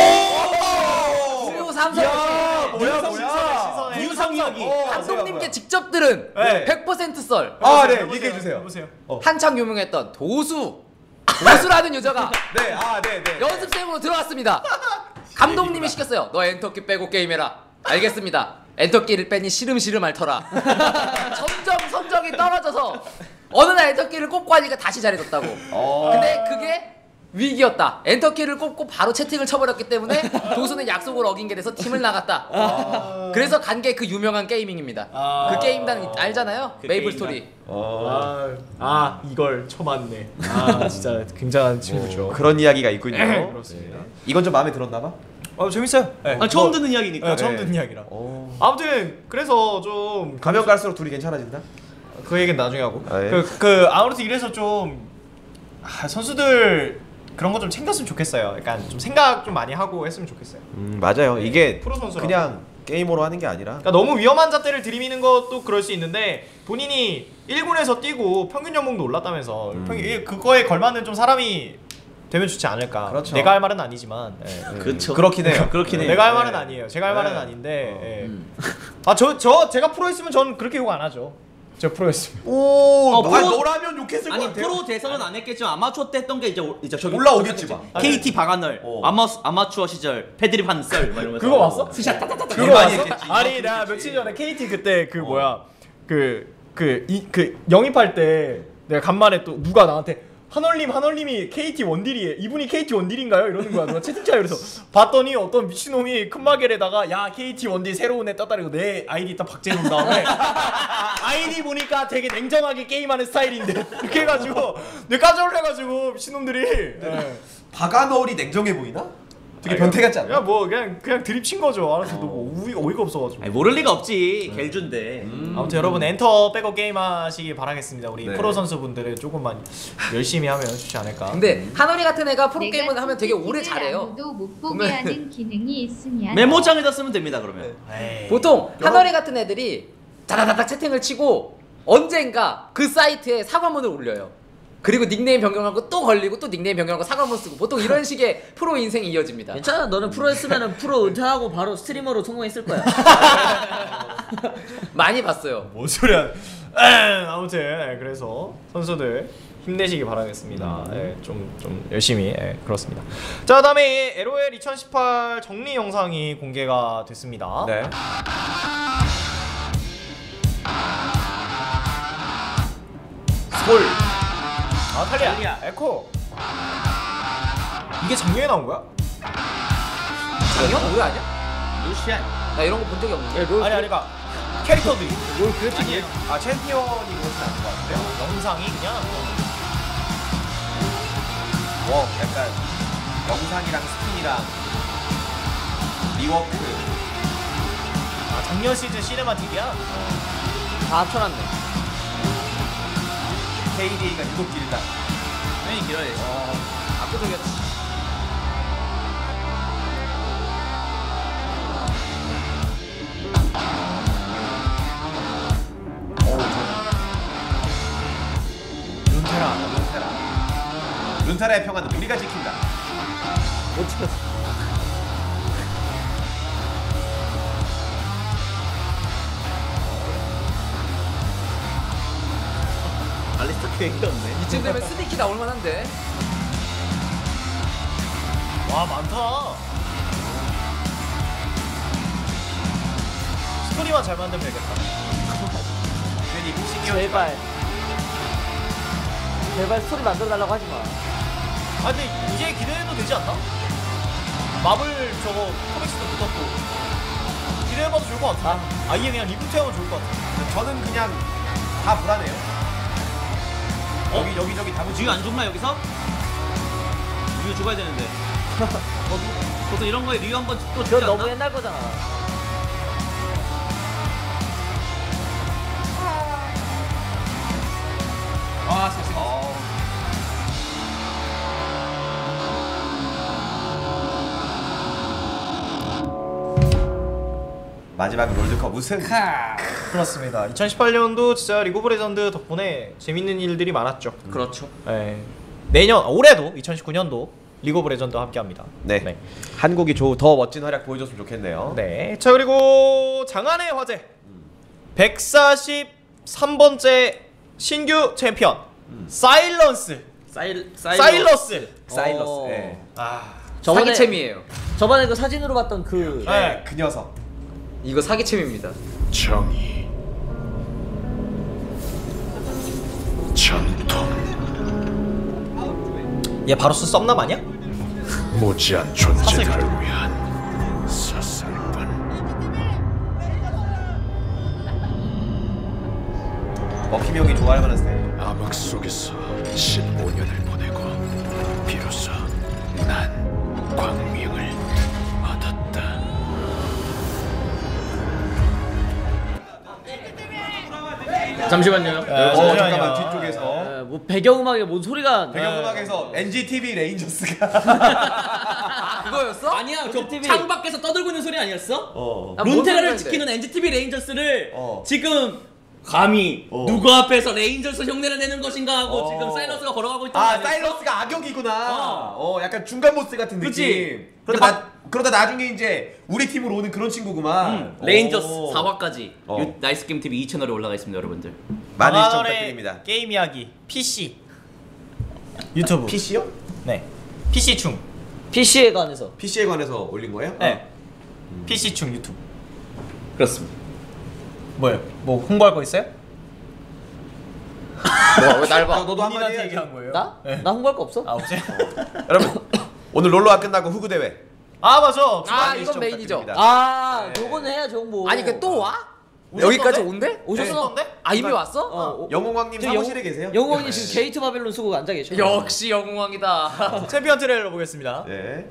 오! 삼성. 뭐야? 유성 이야기. 감독님께 직접 들은 네. 100% 썰. 네, 얘기해 주세요. 해보세요. 한창 유명했던 도수라는 유저가 네. 연습생으로 들어왔습니다. 감독님이 시켰어요. 너 엔터키 빼고 게임해라. 알겠습니다. 엔터키를 빼니 시름시름 앓더라. 점점 성적이 떨어져서 어느 날 엔터키를 꼽고 하니까 다시 잘해졌다고. 근데 그게 위기였다. 엔터키를 꼽고 바로 채팅을 쳐버렸기 때문에 도수는 약속을 어긴 게 돼서 팀을 나갔다. 그래서 간 게 그 유명한 게이밍입니다. 그 게임단 알잖아요? 그 메이플 게임단. 스토리. 이걸 쳐맞네. 진짜 굉장한 친구죠. 그런 이야기가 있군요. 그렇습니다. 이건 좀 마음에 들었나 봐? 재밌어요. 네. 처음 듣는 이야기니까. 처음 듣는 이야기라. 아무튼 그래서 좀 가면 갈수록 둘이 괜찮아진다? 그 얘기는 나중에 하고. 예. 아무튼 이래서 좀 선수들 그런 거 좀 챙겼으면 좋겠어요. 약간 좀 생각 좀 많이 하고 했으면 좋겠어요. 맞아요. 네, 이게 프로 선수라. 그냥 게임으로 하는 게 아니라. 그러니까 너무 위험한 잣대를 들이미는 것도 그럴 수 있는데 본인이 1군에서 뛰고 평균 연봉도 올랐다면서 그거에 걸맞는 좀 사람이 되면 좋지 않을까. 그렇죠. 내가 할 말은 아니지만. 그렇죠. 그렇긴 해요. 그렇긴 해요. 내가 할 말은 아니에요. 제가 할 말은 아닌데. 제가 프로였으면 저는 그렇게 욕 안 하죠. 제가 프로였으면. 너라면 욕했을 아니 것 같아요. 프로 대선은 안 했겠지만 아마추어 때 했던 게 이제 저기 올라오겠지 막. KT 박하늘 아마추어 시절 패드립 한썰 이러면서 그거 봤어? 스샷 따따따 그거 봤어? 아니 내가 며칠 전에 KT 그때 영입할 때 내가 간만에 또 누가 나한테 한월님이 KT 원딜이에요. 이분이 KT 원딜인가요? 이러는 거야. 누가 채팅창에. 그래서 봤더니 어떤 미친놈이 큰마겔에다가 야 KT 원딜 새로운 애 떴다. 그리고 내 아이디 딱 박제해놓은 다음에 아이디 보니까 되게 냉정하게 게임하는 스타일인데 이렇게 해가지고 내가 깜짝 놀래가지고 미친놈들이. 박아너울이 냉정해 보이나? 되게 변태 같지 않나? 그냥 드립 친 거죠. 알아서 너무 어이가 없어가지고. 아니, 모를 리가 없지. 겔준데. 아무튼 여러분 엔터 백업 게임 하시기 바라겠습니다. 우리 네. 프로 선수분들은 조금만 열심히 하면 좋지 않을까. 근데 한월이 같은 애가 프로 내가 게임을 하면 되게 오래 잘해요. 아무도 못 보게 하는 기능이 있으면 메모장에다 쓰면 됩니다 그러면. 에이. 보통 한월이 같은 애들이 다다다닥 채팅을 치고 언젠가 그 사이트에 사과문을 올려요. 그리고 닉네임 변경하고 또 걸리고 또 닉네임 변경하고 사과 한번 쓰고 보통 이런 식의 프로 인생이 이어집니다. 괜찮아. 너는 프로 했으면은 프로 은퇴하고 바로 스트리머로 성공했을 거야. 많이 봤어요. 뭔 소리야. 아무튼 그래서 선수들 힘내시기 바라겠습니다. 좀 열심히 그렇습니다. 자, 다음에 LOL 2018 정리 영상이 공개가 됐습니다. 네. 솔. 탈리아. 에코. 이게 작년에 나온 거야? 작년? 올해 아니야? 루시안. 나 이런 거 본 적이 없는데. 아니 그러니까 캐릭터들이. 뭘 그래픽이야? 챔피언이 그렇진 않은 것 같은데요. 영상이 그냥 약간 영상이랑 스킨이랑 리워크. 작년 시즌 시네마틱이야? 다 합쳐놨네. KDA가 7길다. 당연히 길어야 압도적이었지. 룬테라의 평화는 우리가 지킨다. 못 지켰어. 알리스타 얘기 없네. 이쯤 되면 스니키 나올 만한데. 와, 많다. 스토리만 잘 만들면 되겠다. 괜히 신기한. 제발 스토리 만들어달라고 하지 마. 아, 근데 이제 기대해도 되지 않나? 마블 저거 코믹스도 붙었고 기대해봐도 좋을 것 같아. 아예 그냥 리부트하면 좋을 것 같아. 저는 그냥 다 불안해요. 여기저기 다 듀 안 죽나 여기서? 듀 죽어야 되는데. 보통 이런 거에 류 한번 또 죽지 그건 않나? 너무 옛날 거잖아. 아, 섹시. 마지막 롤드컵 우승. 그렇습니다. 2018년도 진짜 리그 오브 레전드 덕분에 재밌는 일들이 많았죠. 그렇죠. 올해도 2019년도 리그 오브 레전드와 함께합니다. 네. 한국이 더 멋진 활약 보여줬으면 좋겠네요. 네. 자, 그리고 장안의 화제 143번째 신규 챔피언 사일러스. 사일러스. 어. 네. 사기챔이에요. 저번에 그 사진으로 봤던 그 네. 그 녀석. 이거 사기챔입니다. 정의, 전통, 얘 바로스 썸남 아니야? 무지한 존재들을 위한 사살꾼. 먹힘이 형이 좋아할 만한 스타일. 암흑 속에서 15년을 보내고 비로소 난 광명을 얻었다. 잠시만요. 잠깐만 뒤쪽에서 뭐 배경음악에 뭔 소리가 배경음악에서 NGTV 레인저스가 그거였어? 아니야, 저 창밖에서 떠들고 있는 소리 아니었어? 나 뭔 룬테라를 소리인데? 지키는 NGTV 레인저스를 어. 지금 감히 누구 앞에서 레인저스 흉내를 내는 것인가 하고 지금 사일러스가 걸어가고 있던 거 아니었어? 사일러스가 악역이구나. 약간 중간 보스 같은 그치? 느낌. 그러다 나중에 이제 우리 팀으로 오는 그런 친구구만. 레인저스 오. 4화까지 어. 나이스 게임 TV 2채널에 올라가 있습니다, 여러분들. 많은 시청 장안의 부탁드립니다. 게임 이야기 PC 유튜브. PC요? 네. PC충. PC에 관해서. PC에 관해서 올린 거예요? 네. PC충 유튜브. 그렇습니다. 뭐예요? 뭐 홍보할 거 있어요? 왜날 봐? 너도 한마디 본인한테 해야지. 얘기한 거예요? 나? 네. 나 홍보할 거 없어? 없어요? 여러분 오늘 롤러가 끝나고 후구 대회. 맞아. 이건 시청 메인이죠. 부탁드립니다. 요거는 해야죠 홍보. 아니 그 또 와? 오셨던데? 여기까지 온대? 오셨던데? 이미 왔어? 영웅왕님 사무실에 계세요? 영웅이 지금 게이트 바벨론 쓰고 앉아 계셔. 역시 영웅왕이다. 챔피언 트레일러 보겠습니다. 네.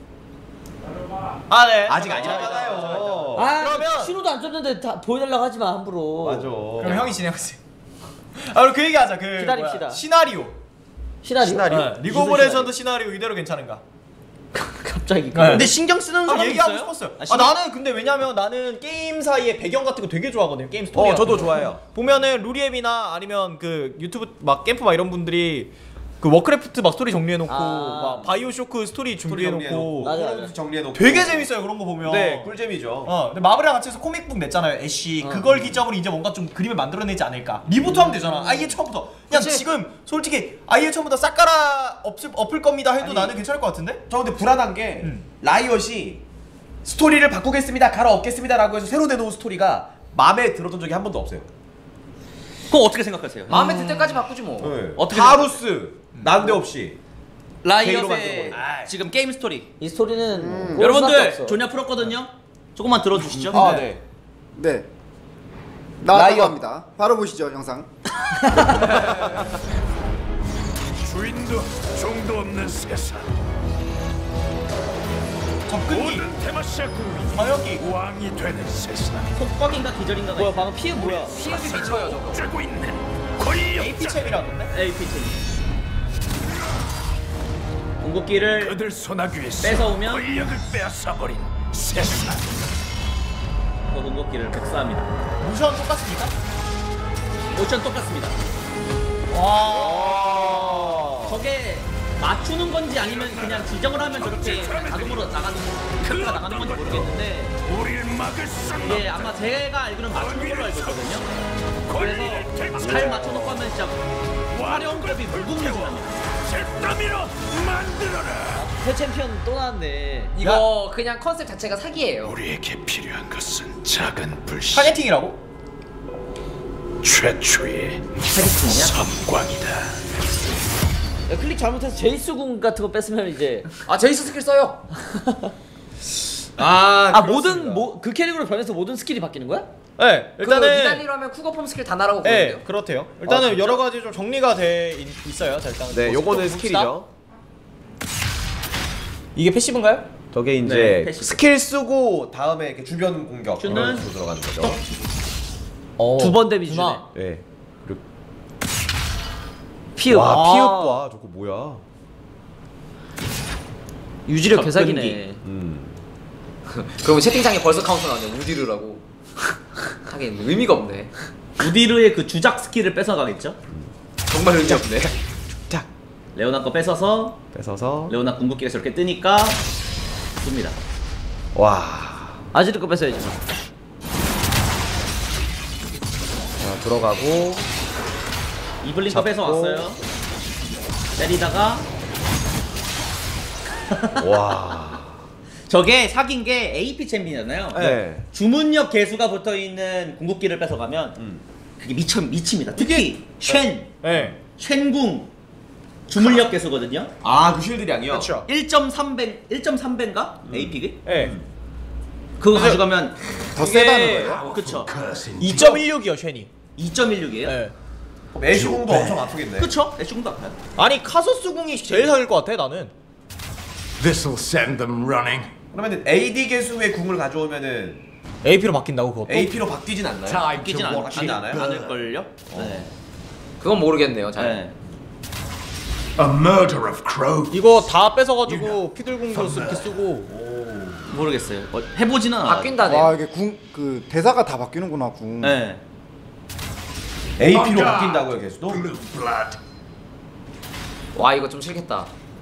네. 아직 아니잖아요. 그러면- 신호도 안 줬는데 다 보여달라고 하지 마 함부로. 맞아. 그럼 형이 진행하세요. 그럼 그 얘기하자. 그 기다립시다. 뭐야, 시나리오. 시나리오. 시나리오? 리그 오브 레전드 시나리오 이대로 괜찮은가? 갑자기. 근데 신경 쓰는 사람 얘기하고 있어요? 싶었어요. 신경- 나는 근데 왜냐면 나는 게임 사이에 배경 같은 거 되게 좋아하거든요. 게임 스토리. 저도 좋아해요. 보면은 루리앱이나 아니면 그 유튜브 막 캠프 막 이런 분들이 그 워크래프트 막 스토리 정리해놓고 막 바이오쇼크 스토리 준비해놓고 맞아. 정리해놓고 되게 재밌어요 그런 거 보면. 네, 꿀잼이죠. 근데 마블이랑 같이 해서 코믹북 냈잖아요. 애쉬. 그걸 기점으로 이제 뭔가 좀 그림을 만들어내지 않을까. 리부트 하면 되잖아. 아예 처음부터. 그냥 그치. 지금 솔직히 아예 처음부터 싹 갈아 엎을 겁니다 해도 나는 괜찮을 것 같은데? 저 근데 불안한 게 라이엇이 스토리를 바꾸겠습니다, 갈아엎겠습니다라고 해서 새로 내놓은 스토리가 마음에 들었던 적이 한 번도 없어요. 그거 어떻게 생각하세요? 마음에 들 때까지 바꾸지 뭐. 네. 어떻게 하루스 난데없이 개인으로 라이엇의 만들어버린. 지금 게임 스토리. 이 스토리는 볼 수밖에 여러분들 없어. 조냐 풀었거든요. 조금만 들어주시죠. 네. 네. 나왔다고 라이언. 합니다. 바로 보시죠 영상. 주인도 종도 없는 세상. 접근기. 모든 데마시아 국민이 방역기. 왕이 되는 세상. 속박인가 기절인가. 뭐야 방금 피해 뭐야? 피해비 미쳐요 저거. 쬐고 있는 권력자. AP챔이라던데? APT. 궁극기를 그들 소나귀에서 뺏어오면? 권력을 빼앗아버린 세상. 그 궁극기를 복사합니다. 모션 똑같습니까? 모션 똑같습니다. 와. 저게 맞추는 건지 아니면 그냥 지정을 하면 저렇게 자동으로 나가는 건지 모르겠는데 우리를 막을 수 없는 이게 아마 제가 알기로는 맞추는 걸로 알고 있거든요. 그래서 잘 맞춰놓고 하면 진짜 활용법이 무궁무진합니다. 잿더미로 만들어라. 새 챔피언 또 나왔네. 이거 그냥 컨셉 자체가 사기예요. 우리에게 필요한 것은 작은 불씨. 타겟팅이라고? 최초의 섬광이다. 야, 클릭 잘못해서 제이스 궁 같은 거 뺐으면 이제 제이스 스킬 써요. 모든 그 캐릭으로 변해서 모든 스킬이 바뀌는 거야? 네. 일단은 일단은 니달리로 하면 쿠거폼 스킬 다 날아오고 네, 그러는데요. 그렇대요. 일단은 진짜? 여러 가지 좀 정리가 돼 있어요. 자, 일단 네, 뭐 요거는 좀 스킬이죠. 이게 패시브인가요? 저게 이제 네, 패시브. 스킬 쓰고 다음에 이렇게 주변 공격 주는 이런 식으로 들어가는 거죠. 두 번 데미지 주네. 누나. 네. 그리고 피읍. 와, 피읍 봐. 저거 뭐야? 유지력 접근기. 개사기네. 그러면 채팅창에 벌써 카운터 나왔네. 우디르라고. 하긴 의미가 없네. 우디르의 그 주작 스킬을 뺏어가겠죠? 정말 의미 없네. 자, 레오나 거 뺏어서 뺏어서 레오나 궁극기가 저렇게 뜨니까 쏩니다. 와. 아지르 거 뺏어야지. 자, 들어가고 이블린 거 잡고. 뺏어왔어요. 때리다가 와. 저게 사귄 게 AP 챔피언이잖아요. 네. 주문력 개수가 붙어있는 궁극기를 뺏어가면 그게 미칩니다. 특히 쉔, 네. 쉔궁 주문력 개수거든요. 아, 그 쉴드량이요? 그렇죠. 1.3배인가? AP가? 네. 그거 가져가면 더 세다는 거예요? 그쵸. 2.16이요, 쉔이. 2.16이에요? 네. 애쉬공도 엄청 아프겠네. 그쵸? 애쉬궁도 아파요. 아니 카소스 궁이 제일 사기일 것 같아 나는. This'll send them running. 그러면은 AD 개수의 궁을 가져오면은 AP로 바뀐다고 그것도? AP로 바뀌진 않나요? Time 바뀌진 to watch 바뀌지 it 않아요? 않을걸요? 네. 그건 모르겠네요. 잘. 네. A murder of crows. 이거 다 뺏어가지고 피들궁도 이렇게 쓰고. 모르겠어요. 해보지는 않아요. 바뀐다네. 와 이게 그 대사가 다 바뀌는구나 궁. 네. AP로 바뀐다고요, 개수도? Blue blood. 와 이거 좀 싫겠다.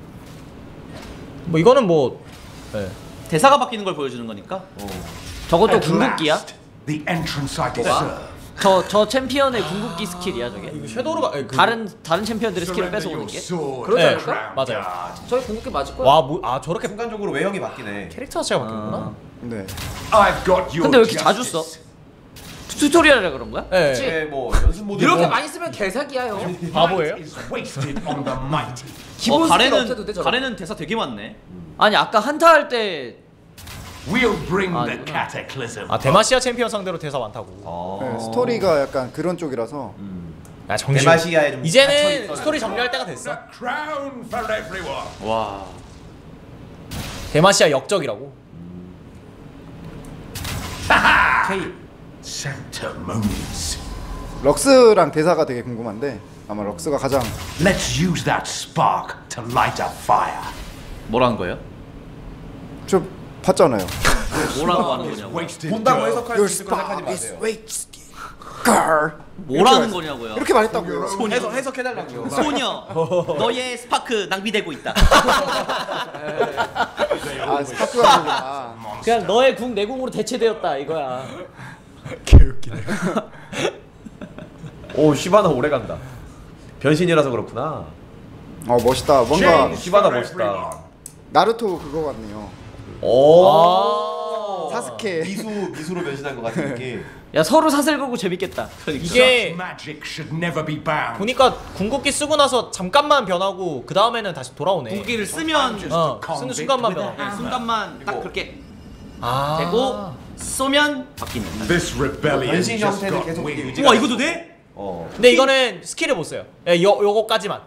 뭐 이거는 뭐. 네. 대사가 바뀌는 걸 보여주는 거니까. 저것도 At 궁극기야? last, the entrance I deserve. 저 챔피언의 궁극기 스킬이야 저게. 이거 섀도우로 다른 챔피언들의 스킬을 Surrender 뺏어오는 your 게. sword, 그러지 and 않을까? crown 맞아요. guard. 네. 저희 궁극기 맞을 거야. 와, 저렇게 순간적으로 외형이 바뀌네. 캐릭터 자체가 바뀌는구나. 네. I've got your 근데 왜 이렇게 자주 써? justice. 튜토리얼이라 그런 거야? 네. 그치? 네, 뭐 연습 모드 이렇게 많이 쓰면 개사기야 형. 바보예요? Is wasted on the mighty. 기본 스킬 없애도 돼 저런. 가래는 대사 되게 많네. 아니 아까 한타 할 때 We'll bring the 아니구나. cataclysm. 아 대마시아 챔피언 상대로 대사 많다고. 네, 스토리가 약간 그런 쪽이라서 야 정신. 대마시아에 좀 이제는 갇혀있어요. 스토리 정리할 때가 됐어. The crown for everyone. 와. 대마시아 역적이라고. Sanctimonious. 럭스랑 대사가 되게 궁금한데 아마 럭스가 가장 Let's use that spark to light a fire. 뭐라는 거예요? 저 봤잖아요. 뭐라고 하는 거냐고. Wasted 본다고 girl. 해석할 수 있을 거 생각하지 마세요. 뭐라는 거냐고요. 이렇게 말했다고요. 해석해달라고요. 소녀, 너의 스파크 낭비되고 있다. 아 스파크가 아니구나. 그냥 너의 궁 내 궁으로 대체되었다 이거야. 개웃기네. 오 시바나 오래 간다. 변신이라서 그렇구나. 멋있다. 뭔가 시바나 멋있다. 나루토 그거 같네요. 오. 사스케. 미수로 변신한 것 같은 느낌. 야 서로 사슬 걸고 재밌겠다. 이게 Magic should never be bound. 보니까 궁극기 쓰고 나서 잠깐만 변하고 그 다음에는 다시 돌아오네. 궁극기를 쓰면 쓰는 순간만 변화. 네, 순간만 딱 그렇게 아. 되고 쏘면 바뀌는. This rebellion 변신 just 형태는 got 계속 wings. 유지가. 우와 이것도 돼? 근데 이거는 스킬을 못 써요. 예, 요거까지만.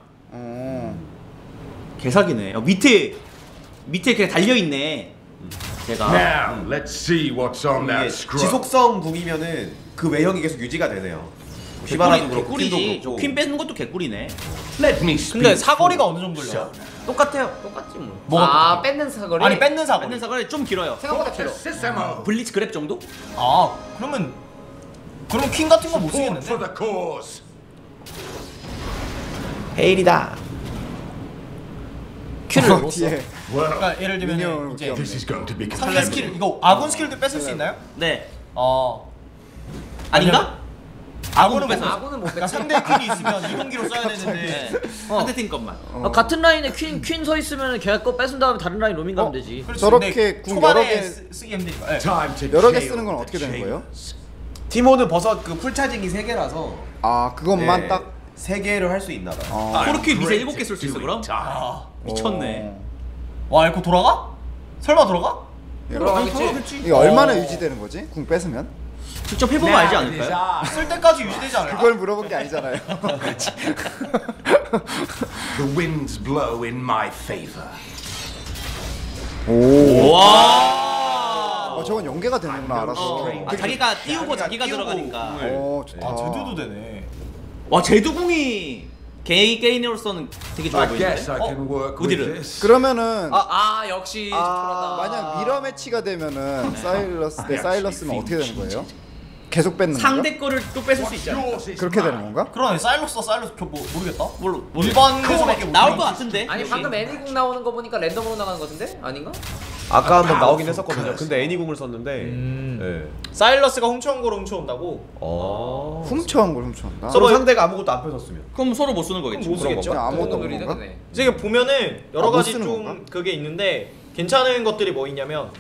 개사기네. 밑에 그냥 달려 있네. 제가 Now let's see what's on that 이게 scroll. 지속성 궁이면은 그 외형이 계속 유지가 되네요. 시바나도 그렇고 퀸도 개꿀이지. 그렇고. 퀸 뺏는 것도 개꿀이네. Let me speak. 근데 사거리가 어느 정도려? 똑같아요. 똑같지 뭐. 뭐가 뺏는 사거리? 아니 뺏는 사거리. 뺏는 사거리 좀 길어요. 생각보다 길어. Sissimo. 블리츠 그랩 정도? 아 그러면 퀸 같은 거 못 Support 쓰겠는데? for the cause. 헤일이다. 퀸을 못 써. 뒤에 그러니까 예를 들면 미니언을 이제 This is going to be 상대 스킬 이거 아군 스킬도 뺏을 수 있나요? 네. 아니면- 아닌가? 아군은 못 뺏어. 뺏어. 아군은 못 그러니까 뺏어. 상대 퀸이 있으면 이동기로 써야 되는데. 상대팀 것만. 같은 라인에 퀸 서 있으면 걔 거 뺏은 다음에 다른 라인 로밍 가면 되지. 그렇지. 저렇게 근데 궁 초반에 여러 개 쓰기 힘드니까. 예. Time to 여러 개 kill 쓰는 건 the 어떻게 되는 거예요? 티모는 버섯 그 풀차징이 3개라서 아 그것만 딱. 3개를 할 수 있나 봐. 코르키 미세 great 7개 쓸 수 있어 at 그럼? doing time. 미쳤네. 와 이거 돌아가? 설마 돌아가? 이게 얼마나 유지되는 거지? 궁 뺏으면? 직접 해보면 알지 않을까요? 쓸 때까지 유지되지 않을까? 그걸 물어본 게 아니잖아요. The winds blow in my favor. 와. 저건 연계가 되는구나 알았어. 자기가 띄우고 자기가 들어가니까. 좋다. 아 제드도 되네. 와 제두궁이 게이너로서는 되게 좋아 I 보이는데. guess I can work with 어디를? this. 그러면은 역시 만약 미러 매치가 되면은 사일러스 대 사일러스면 어떻게 되는 거예요? 계속 뺏는 건가? 상대 거를 또 뺏을 수 있지 않을까? Yours is 그렇게 되는 mine. 건가? 그러네 사일러스 모르겠다. 뭘로? 일반에서밖에 못 나올 보는 것 같은데. 아니 방금 애니궁 나오는 거 보니까 랜덤으로 나가는 거 같은데? 아닌가? 아까 한번 나오긴 했었거든요. 근데 애니궁을 썼는데. 사일러스가 훔쳐온 걸 훔쳐온다고? 훔쳐온 걸 훔쳐온다. 서로 상대가 아무것도 안 뺏었으면. 그럼 서로 못 쓰는 거겠지. 못 쓰겠죠. 그냥 아무것도 그건 없는 건가? 되네. 이게 보면은 여러 못 가지 쓰는 좀 건가? 그게 있는데 괜찮은 것들이 뭐 있냐면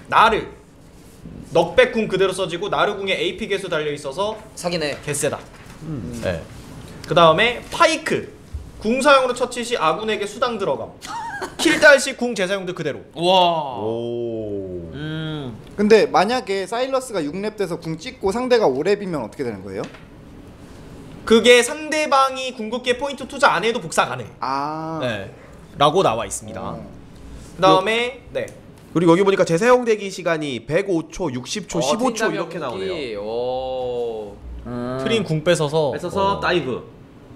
넉백궁 그대로 써지고 나르궁에 AP 개수 달려 있어서 사기네. 개쎄다. 네. 그 다음에 파이크 궁 사용으로 처치 시 아군에게 수당 들어감. 킬달 시 궁 재사용도 그대로. 와. 오. 근데 만약에 사일러스가 6렙 돼서 궁 찍고 상대가 5렙이면 어떻게 되는 거예요? 그게 상대방이 궁극기에 포인트 투자 안 해도 복사 가능. 네. 라고 나와 있습니다. 그 다음에 네. 그리고 여기 보니까 재사용 대기 시간이 105초, 60초, 15초 이렇게 나오네요. 오. 트린 궁 뺏어서 뺏어서 다이브.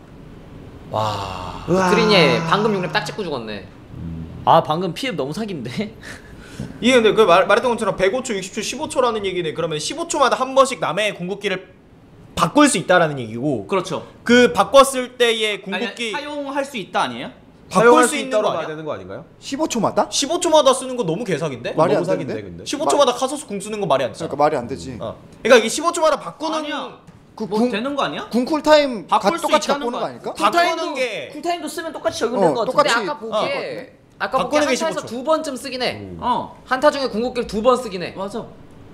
와. 트린이 방금 6렙 딱 찍고 죽었네. 아 방금 피해 너무 사기인데. 이게 근데 그 말했던 것처럼 105초, 60초, 15초라는 얘기네. 그러면 15초마다 한 번씩 남의 궁극기를 바꿀 수 있다라는 얘기고. 그렇죠. 그 바꿨을 때의 궁극기 아니, 사용할 수 있다 아니에요? 바꿀 수 있는 거 봐야 아니야? 되는 거 아닌가요? 15초마다? 15초마다 쓰는 거 너무 개사기인데? 말이 너무 안 사기인데 되는데? 근데. 15초마다 카서스 궁 쓰는 거 말이 안 되잖아. 그러니까 말이 안 되지. 그러니까 이게 15초마다 바꾸는 아니야. 그 뭐 궁, 되는 거 아니야? 궁 쿨타임 바꿀 수 똑같이 있다는 갖고 오는 거 거 아닐까? 바꾸는 게 쿨타임도 쓰면 똑같이 적용되는 거 같은데. 똑같이. 근데 아까 보기에 아까 보기에 바꾸는 게 한타에서 15초. 두 번쯤 쓰긴 해. 한타 중에 궁극기를 두 번 쓰긴 해. 맞아.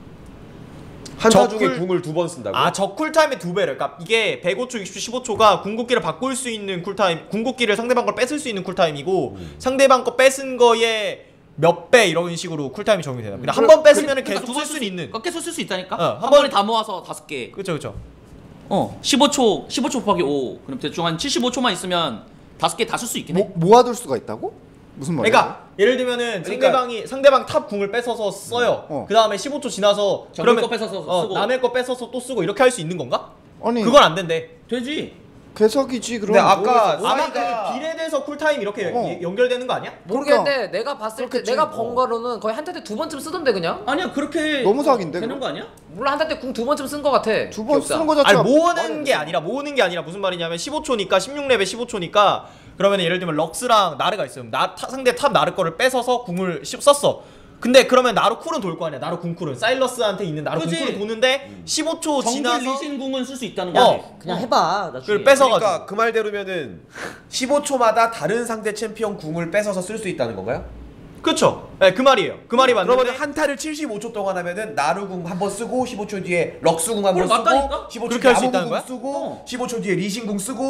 한타 저 중에 쿨- 궁을 2번 쓴다고? 저 쿨타임의 2배를. 그러니까 이게 105초, 60초, 15초가 궁극기를 바꿀 수 있는 쿨타임, 궁극기를 상대방 걸 뺏을 수 있는 쿨타임이고 상대방 거 뺏은 거에 몇 배 이런 식으로 쿨타임이 적용이 되나. 근데 한 번 뺏으면 계속 쓸 수는 있는. 계속 쓸 수 있다니까? 한 한 번에 번에 다 모아서 5개. 그렇죠, 그렇죠. 15초 곱하기 5. 그럼 대충 한 75초만 있으면 5개 다 쓸 수 있긴 해. 모아둘 수가 있다고? 무슨 말이야? 그러니까 예를 들면은 그러니까- 상대방 탑 궁을 뺏어서 써요. 그 다음에 15초 지나서 정글 거 뺏어서 쓰고. 남의 거 뺏어서 또 쓰고 이렇게 할 수 있는 건가? 아니 그건 안 된대. 되지. 개석이지 그럼. 근데 아까 아마 싸이가 그 비례돼서 쿨타임 이렇게 연결되는 거 아니야? 모르겠는데 내가 봤을 때 그렇겠지. 내가 본 거로는 거의 한타 때 2번쯤 쓰던데 그냥. 아니야 그렇게 너무 사기인데, 되는 그거? 거 아니야? 몰라 한타 때 궁 2번쯤 쓴 거 같아. 2번 쓰는 거 자체가 아니 모으는 게 아니라 무슨 말이냐면 15초니까 16레벨 15초니까 그러면 예를 들면 럭스랑 나르가 있으면 상대 탑 나르 거를 뺏어서 궁을 썼어. 근데 그러면 나루 쿨은 돌 거 아니야. 나루 궁 쿨은 사일러스한테 있는 나루 궁 그치. 쿨은 도는데 15초 정글 지나서 리신궁은 쓸 수 있다는 거지. 그냥 해봐. 나중에. 그걸 뺏어가지고 그러니까 그 말대로면은 15초마다 다른 상대 챔피언 궁을 뺏어서 쓸 수 있다는 건가요? 그쵸. 네, 그 말이에요. 그 말이 맞는데 그러면 한타를 75초 동안 하면은 나루궁 한번 쓰고 15초 뒤에 럭스궁 한번 그걸 쓰고 맞다니까? 15초 그렇게 뒤에 할수 있다는 아무궁 거야? 쓰고 15초 뒤에 리신궁 쓰고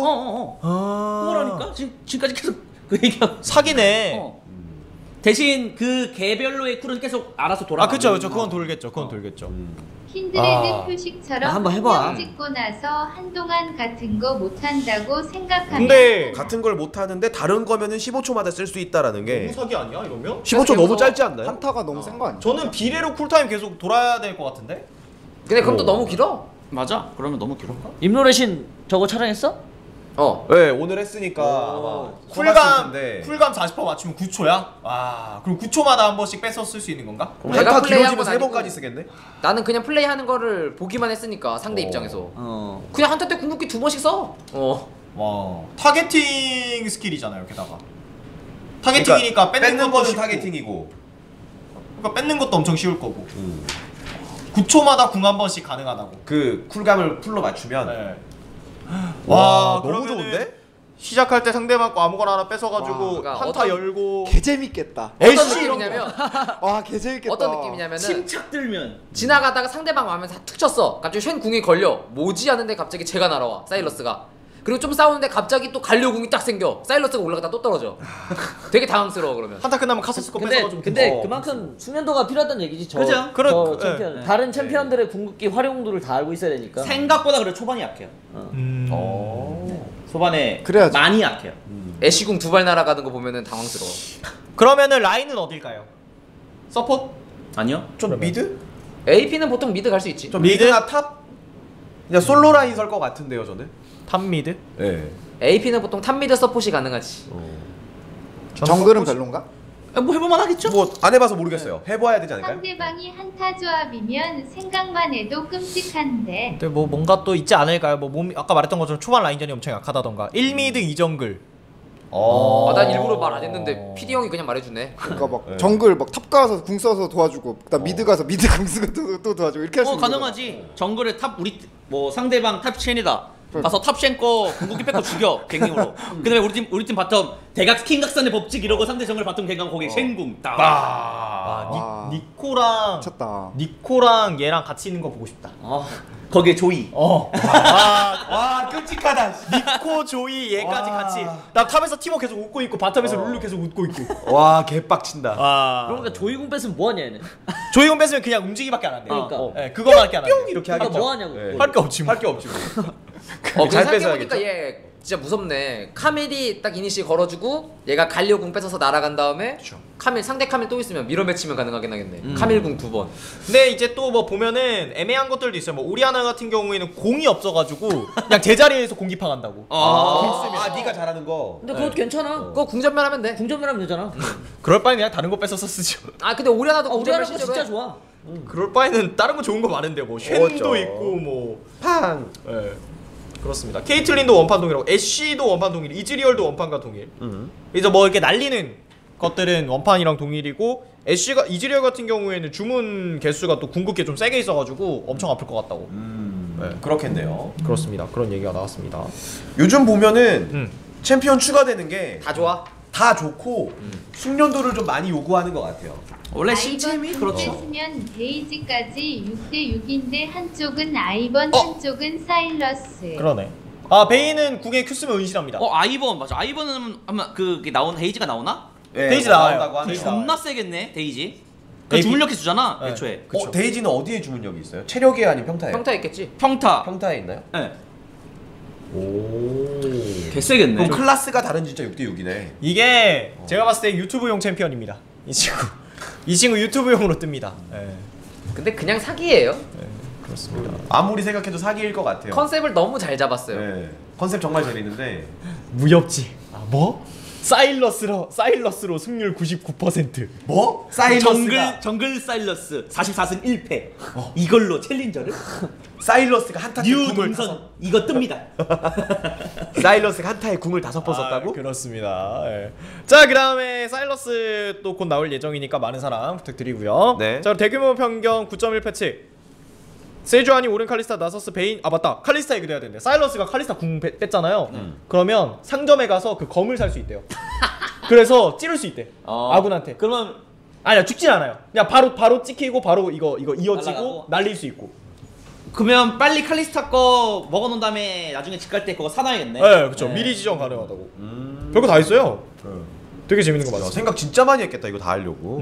그거라니까? 지금까지 계속 그 얘기하고. 사기네. 대신 그 개별로의 쿨은 계속 알아서 돌아가. 아 그쵸 그쵸. 그건 돌겠죠. 그건 돌겠죠. 킨드레드 아. 표식처럼 한번 해봐. 한명 찍고 나서 한동안 같은 거 못한다고 생각하면 근데 같은 걸 못 하는데 다른 거면은 15초마다 쓸 수 있다라는 게 너무 사기 아니야 이러면? 15초 너무 짧지 않나요? 한타가 너무 센 거 아니야? 저는 비례로 쿨타임 계속 돌아야 될 것 같은데? 근데 그럼 또 너무 길어. 맞아. 그러면 너무 길어. 임노래신 저거 촬영했어? 네 오늘 했으니까 아마 쿨감 텐데. 쿨감 40% 맞추면 9초야? 와 그럼 9초마다 한 번씩 뺏어 쓸 수 있는 건가? 그럼 내가 한타 플레이한 길어지면 건 3번까지 아니고. 쓰겠네? 나는 그냥 플레이하는 거를 보기만 했으니까 상대 입장에서 어. 그냥 한타 때 궁극기 2번씩 써. 와 타겟팅 스킬이잖아요 게다가 타겟팅이니까 그러니까 뺏는 거는 쉽고. 타겟팅이고 그러니까 뺏는 것도 엄청 쉬울 거고 9초마다 궁 한 번씩 가능하다고. 그 쿨감을 풀로 맞추면 네. 와, 너무 그러면은 좋은데? 시작할 때 상대방 거 아무거나 하나 뺏어가지고 그러니까 한타 열고 개 재밌겠다. 어떤 애쉬 느낌이냐면 와, 개 재밌겠다. 어떤 느낌이냐면은 침착 들면 지나가다가 상대방 마음에 툭 쳤어. 갑자기 쉔 궁이 걸려. 뭐지 하는데 갑자기 제가 날아와. 사일러스가. 그리고 좀 싸우는데 갑자기 또 갈려 궁이 딱 생겨. 사일러스가 올라갔다 또 떨어져. 되게 당황스러워 그러면. 한타 끝나면 카서스 거 뺏어가지고 근데 어. 그만큼 숙련도가 필요하다는 얘기지. 저, 그죠? 저 네. 챔피언. 다른 챔피언들의 궁극기 활용도를 다 알고 있어야 되니까. 생각보다 그래 초반이 약해요. 초반에 그래야지. 많이 약해요. 애쉬궁 2발 날아가는 거 보면은 당황스러워. 그러면은 라인은 어딜까요? 서포트? 아니요? 좀 미드? AP는 보통 미드 갈 수 있지. 좀 미드나 탑? 그냥 솔로 라인 설 것 같은데요 저는? 탑 미드? 네 AP는 보통 탑 미드 서폿이 가능하지. 정글은 별론가? 뭐 해볼만 하겠죠? 뭐 안 해봐서 모르겠어요. 해봐야 되지 않을까요? 상대방이 한타 조합이면 생각만 해도 끔찍한데 근데 뭐 뭔가 또 있지 않을까요? 뭐 몸 아까 말했던 것처럼 초반 라인전이 엄청 약하다던가 1미드 2정글 난 일부러 말 안 했는데 PD 형이 그냥 말해주네. 그러니까 막 네. 정글 막 탑 가서 궁 써서 도와주고 그다음 미드 가서 미드 궁 쓰고 또 도와주고 이렇게 할 수 있는 가능하지. 정글에 탑 우리 뭐 상대방 탑 쉔이다. 가서 탑쉔 거 궁극기 뺏고 죽여 갱링으로. 그다음에 우리 팀 바텀 대각 킹각선의 법칙 이러고 상대 정글 바텀 갱하고 거기 쉔궁 딱. 와. 니코랑 미쳤다. 니코랑 얘랑 같이 있는 거 보고 싶다. 거기에 조이. 와 끔찍하다. 니코 조이 얘까지 와. 같이 나 탑에서 티모 계속 웃고 있고 바텀에서 룰루 계속 웃고 있고. 와 개빡친다. 그러니까 조이궁 뺐으면 뭐하냐 얘는. 조이공 뺏으면 그냥 움직이밖에 안 한대. 그러니까. 네, 그거밖에 안 한대. 이렇게 그러니까 하겠죠. 뭐하냐고. 네. 할 게 없지 뭐. 할 게 없지 뭐. 근데 잘 생각해보니까 뺏어야겠죠. 얘 진짜 무섭네. 카밀이 딱 이니시 걸어주고 얘가 갈려궁 뺏어서 날아간 다음에 카밀 상대 카밀 또 있으면 미러 매치면 가능하긴 하겠네. 카밀궁 2번. 근데 이제 또 뭐 보면은 애매한 것들도 있어요. 뭐 오리아나 같은 경우에는 공이 없어가지고 그냥 제자리에서 공기파 간다고. 네가 잘하는 거. 근데 그것도 괜찮아. 그거 궁전면 하면 돼. 궁전면하면 되잖아. 그럴 바에 그냥 다른 거 뺏어서 쓰죠. 아 근데 오리아나도 우리 궁전면 하는 거 실제로 진짜 해. 좋아. 그럴 바에는 다른 거 좋은 거 많은데 뭐 쉔도 어쩌. 있고 뭐. 팡. 예. 그렇습니다. 케이틀린도 원판 동일하고 애쉬도 원판 동일, 이즈리얼도 원판과 동일. 이제 뭐 이렇게 날리는 것들은 원판이랑 동일이고 애쉬가 이즈리얼 같은 경우에는 주문 개수가 또 궁극기 좀 세게 있어가지고 엄청 아플 것 같다고. 네. 그렇겠네요. 그렇습니다. 그런 얘기가 나왔습니다. 요즘 보면은 챔피언 추가되는 게 다 좋아. 다 좋고 숙련도를 좀 많이 요구하는 것 같아요. 원래 아이번 신챔이 궁 그렇죠. 뺏으면 데이지까지 6대6인데 한쪽은 아이번 한쪽은 사일러스 그러네. 아 베인은 궁에 큐 쓰면 은실합니다. 아이번 맞아. 아이번은 아마 그게 나온 데이지가 나오나? 데이지 뭐 나와요. 나온다고 하네요. 데이지 존나 세겠네 데이지. 그 AP. 주문력해 주잖아 네. 애초에. 그쵸. 데이지는 어디에 주문력이 있어요? 체력에 아니면 평타에? 평타 있겠지. 평타. 평타에 있나요? 네. 오. 개세겠네. 그럼 클래스가 다른 진짜 6대 6이네. 이게 제가 봤을 때 유튜브용 챔피언입니다. 이 친구. 이 친구 유튜브용으로 뜹니다. 네. 근데 그냥 사기예요. 그렇습니다. 아무리 생각해도 사기일 것 같아요. 컨셉을 너무 잘 잡았어요. 네. 컨셉 정말 재밌는데 무협지. 아 뭐? 사일러스로 승률 99%. 뭐? 사일러스가 정글 사일러스 44승 1패. 이걸로 챌린저를? 사일러스가 한타에 뉴 궁을 동선 이거 뜹니다. 사일러스가 한타에 궁을 5번 썼다고? 그렇습니다. 예. 자, 그다음에 사일러스 또 곧 나올 예정이니까 많은 사랑 부탁드리고요. 네. 자, 그럼 대규모 변경 9.1 패치. 세주아니, 오른, 칼리스타, 나서스, 베인. 아 맞다, 칼리스타 얘기 해야 되는데 사일러스가 칼리스타 궁 뺐잖아요. 그러면 상점에 가서 그 검을 살 수 있대요. 그래서 찌를 수 있대. 아군한테. 그러면 아니야, 죽진 않아요. 그냥 바로 찍히고 바로 이거 이어지고 날아가고? 날릴 수 있고. 그러면 빨리 칼리스타 거 먹어놓은 다음에 나중에 집 갈 때 그거 사놔야겠네. 네, 그렇죠. 미리 지정 가능하다고. 별거 다 있어요. 되게 재밌는 거 야, 맞아. 생각 진짜 많이 했겠다 이거 다 하려고.